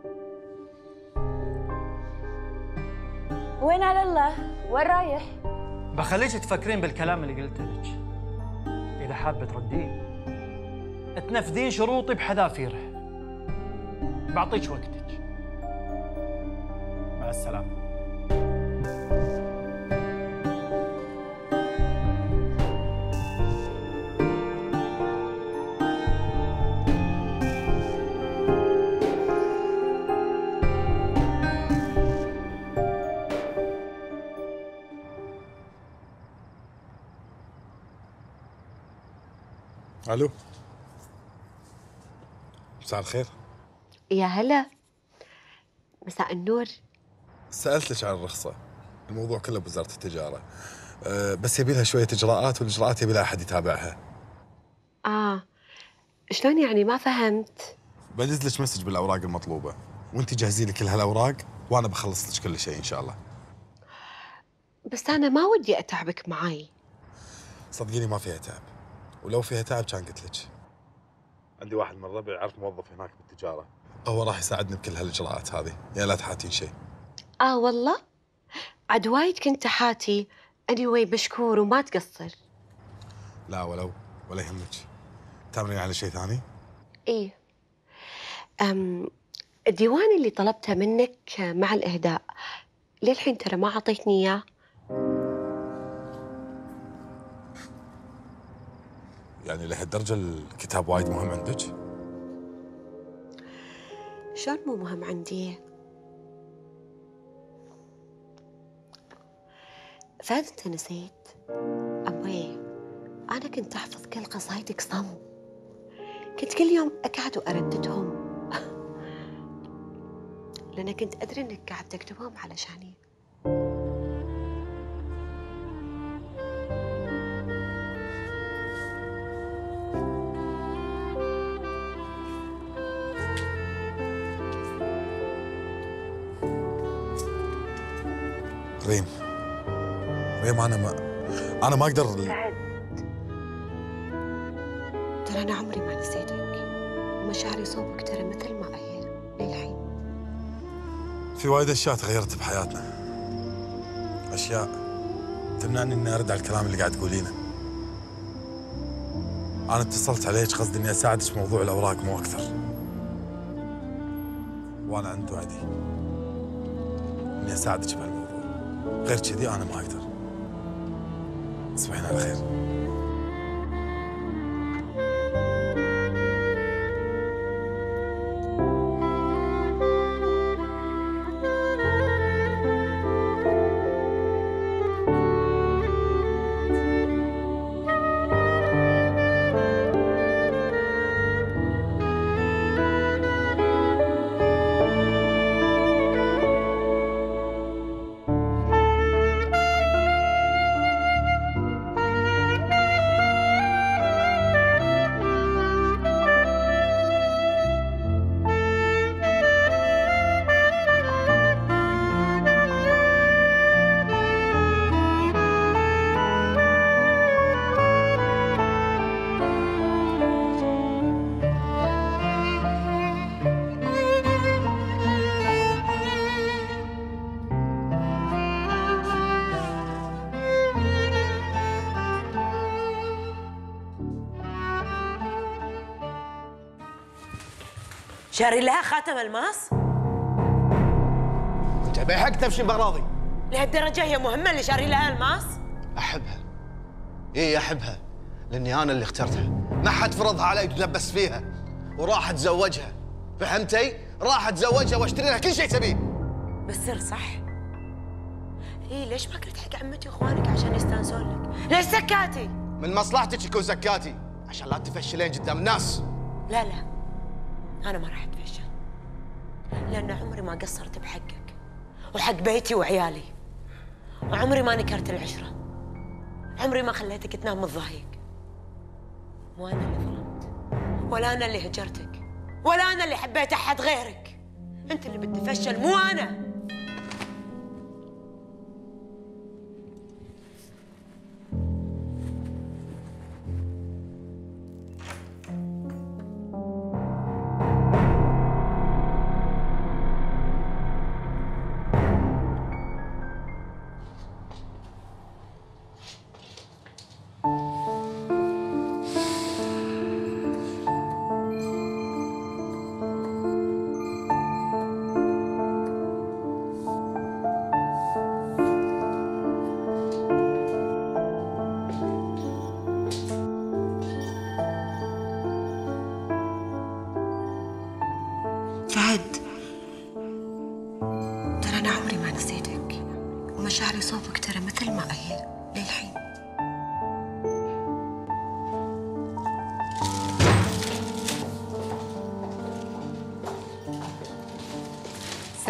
وين على الله؟ وين رايح؟
بخليك تفكرين بالكلام اللي قلته لك. اذا حابه تردين تنفذين شروطي بحذافيره، بعطيك وقتك. مع السلامه.
الو، مساء الخير.
يا هلا، مساء النور.
سألتك عن الرخصة، الموضوع كله بوزارة التجارة، أه بس يبي لها شوية إجراءات، والإجراءات يبي لها أحد يتابعها.
آه شلون يعني؟ ما فهمت.
بجهز لك مسج بالأوراق المطلوبة، وأنت جهزي لي كل هالأوراق وأنا بخلص لك كل شيء إن شاء الله.
بس أنا ما ودي أتعبك معاي.
صدقيني ما فيها تعب، ولو فيها تعب كان قلت لك. عندي واحد من ربعي يعرف موظف هناك بالتجارة، هو راح يساعدني بكل هالإجراءات هذه، يا لا تحاتين شيء.
آه والله؟ عاد وايد كنت حاتي. anyway مشكور وما تقصر.
لا ولو، ولا يهمك. تامرين على شيء ثاني؟
إيه. أم الديوان اللي طلبته منك مع الإهداء للحين ترى ما أعطيتني إياه.
يعني لهالدرجة الكتاب وايد مهم عندك؟
شلون مو مهم عندي؟ فهد أنت نسيت؟ أبوي أنا كنت أحفظ كل قصايدك صم، كنت كل يوم أقعد وأرددهم لأن كنت أدري إنك قاعد تكتبهم علشاني.
ريم ريم أنا ما أنا ما أقدر.
ترى أنا عمري ما نسيتك، ومشاعري صوبك ترى مثل ما هي للحين.
في وايد أشياء تغيرت بحياتنا، أشياء تمنعني إني أرد على الكلام اللي قاعد تقولينه. أنا اتصلت عليك قصدي إني أساعدك في موضوع الأوراق مو أكثر، وأنا عند وعدي إني أساعدك بهالموضوع، غير كذي أنا ما أقدر. تصبحين على خير.
شاري لها خاتم الماس؟
انت بحق تفشي باراضي.
لهالدرجة هي مهمة اللي شاري لها الماس؟
احبها. ايه احبها، لاني انا اللي اخترتها، ما حد فرضها علي وتلبس فيها، وراح اتزوجها. فهمتي؟ راح اتزوجها واشتري لها كل شيء تبيه.
بالسر صح؟ ايه ليش ما قلت حق عمتي واخوانك عشان يستانسون لك؟ ليش سكاتي؟
من مصلحتك يكون سكاتي عشان لا تفشلين قدام الناس.
لا لا أنا ما راح أتفشل، لأن عمري ما قصرت بحقك وحق بيتي وعيالي، وعمري ما نكرت العشرة، عمري ما خليتك تنام متضايق. مو أنا اللي ظلمت، ولا أنا اللي هجرتك، ولا أنا اللي حبيت أحد غيرك. أنت اللي بتفشل مو أنا.
فهد ترى أنا عمري ما نسيتك، ومشاعري صوبك ترى مثل ما هي للحين.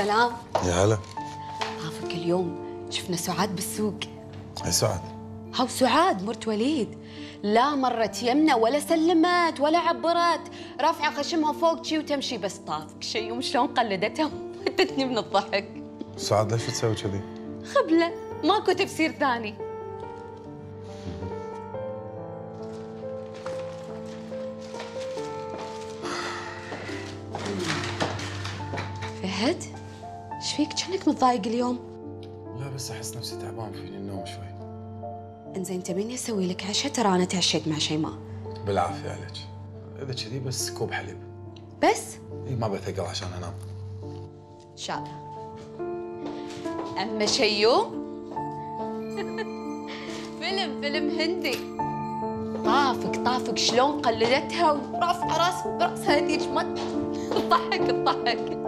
سلام.
يا هلا.
طافك اليوم شفنا سعاد بالسوق.
هاي سعاد؟
هاو سعاد مرت وليد. لا مرت يمنا ولا سلمت ولا عبرت، رافعه خشمها فوق شي وتمشي بس. طافك شي وشلون قلدتها وهدتني من الضحك.
سعاد ليش تسوي كذي؟
خبله ماكو تفسير ثاني. فهد ايش فيك؟ كأنك متضايق اليوم.
لا بس احس نفسي تعبان، فيني النوم شوي.
انزين تبيني اسوي لك عشاء؟ ترى انا تعشيت مع شيماء.
بالعافيه عليك. اذا كذي بس كوب حليب.
بس؟
اي ما بثقل عشان انام.
ان شاء الله. اما شيو فيلم فيلم هندي. طافك طافك شلون قلدتها ورافعه راس براسها هذيك ما تضحك تضحك.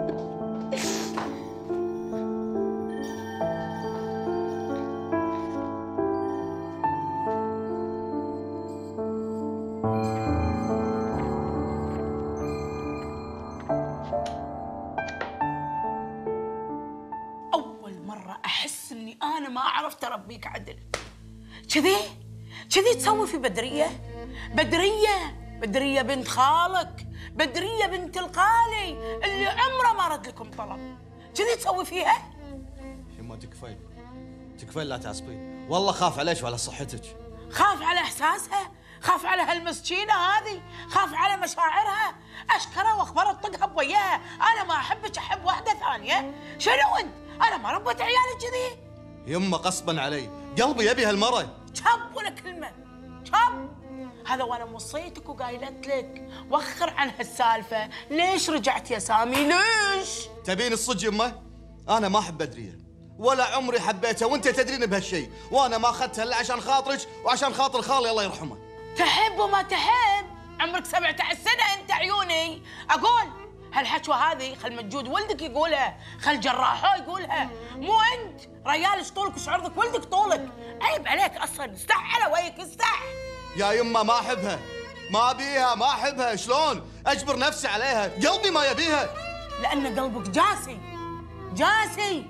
أول مرة أحس إني أنا ما عرفت أربيك عدل. كذي كذي تسوي في بدرية؟ بدرية بدرية بنت خالك، بدرية بنت الخالي اللي عمره ما رد لكم طلب، كذي تسوي فيها؟
يما تكفين تكفين لا تعصبين، والله خاف عليك وعلى صحتك.
خاف على إحساسها، خاف على هالمسكينة هذه، خاف على مشاعرها، أشكرها وأخبرت طقها بوياها. أنا ما أحبك أحب واحدة ثانية. شنو أنت؟ أنا ما ربيت عيالي كذي.
يما غصبا علي، قلبي يبي هالمرة.
شب ولا كلمة، شب. هذا وأنا وصيتك وقايلت لك وخر عن هالسالفة. ليش رجعت يا سامي؟ ليش؟
تبين الصدق يما؟ أنا ما أحب بدرية ولا عمري حبيتها، وأنت تدرين بهالشيء، وأنا ما أخذتها إلا عشان خاطرك وعشان خاطر خالي الله يرحمه.
تحب وما تحب، عمرك سبعة عشر سنة أنت عيوني. أقول هالحشوة هذه خل مجود ولدك يقولها، خل جراحو يقولها، مو أنت. ريال ايش طولك وش عرضك، ولدك طولك. عيب عليك أصلاً، استح على ويك استح.
يا يما ما أحبها، ما أبيها، ما أحبها. شلون أجبر نفسي عليها؟ قلبي ما يبيها.
لأن قلبك جاسي جاسي.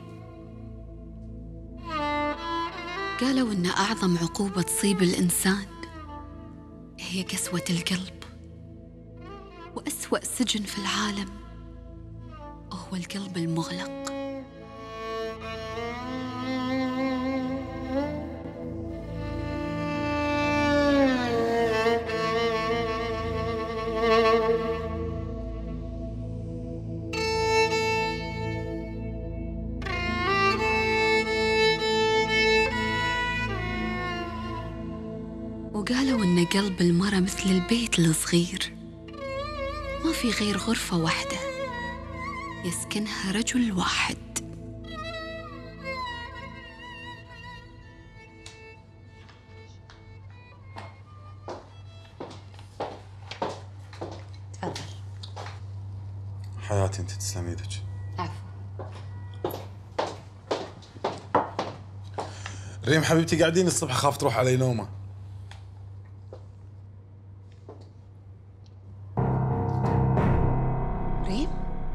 قالوا إن أعظم عقوبة تصيب الإنسان هي قسوة القلب، وأسوأ سجن في العالم هو القلب المغلق. وقالوا إن قلب المرأة مثل البيت الصغير، ما في غير غرفة واحدة يسكنها رجل واحد.
تفضل.
حياتي انت تسلم يدك.
عفو.
ريم حبيبتي قاعدين الصبح اخاف تروح علي نومه.
ريم؟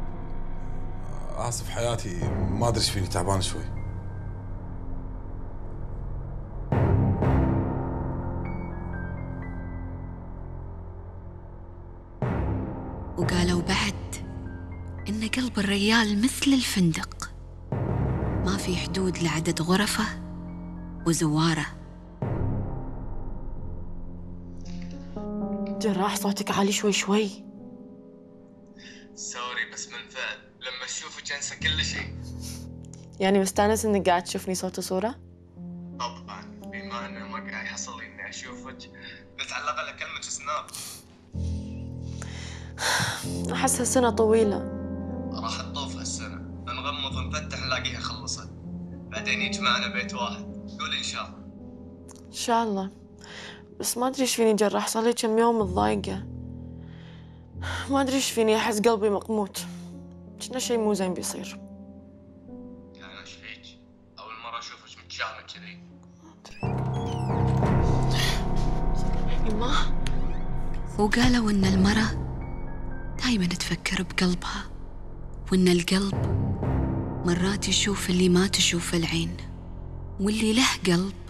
اسف حياتي، ما ادري ايش فيني، تعبان شوي.
وقالوا بعد إن قلب الريال مثل الفندق، ما في حدود لعدد غرفه وزواره.
جراح صوتك عالي شوي شوي.
سوري بس من فعل لما اشوفك انسى كل شيء.
يعني مستانس انك قاعد تشوفني صوت وصورة؟
طبعا بما انه ما قاعد يحصل لي اني اشوفك، قلت على الاقل اكلمك سناب.
احس هالسنة طويلة.
راح تطوف هالسنة، نغمض ونفتح نلاقيها خلصت، بعدين يجمعنا بيت واحد. قول ان شاء الله.
ان شاء الله. بس ما ادري ايش فيني جراح، صار لي كم يوم متضايقة. ما ادري ايش فيني، احس قلبي مقموت، كنا شيء مو زين بيصير.
يعني ايش فيك؟ اول مرة اشوفك متشائمة كذي.
يما.
وقالوا إن المرأة دايما تفكر بقلبها، وإن القلب مرات يشوف اللي ما تشوف العين، واللي له قلب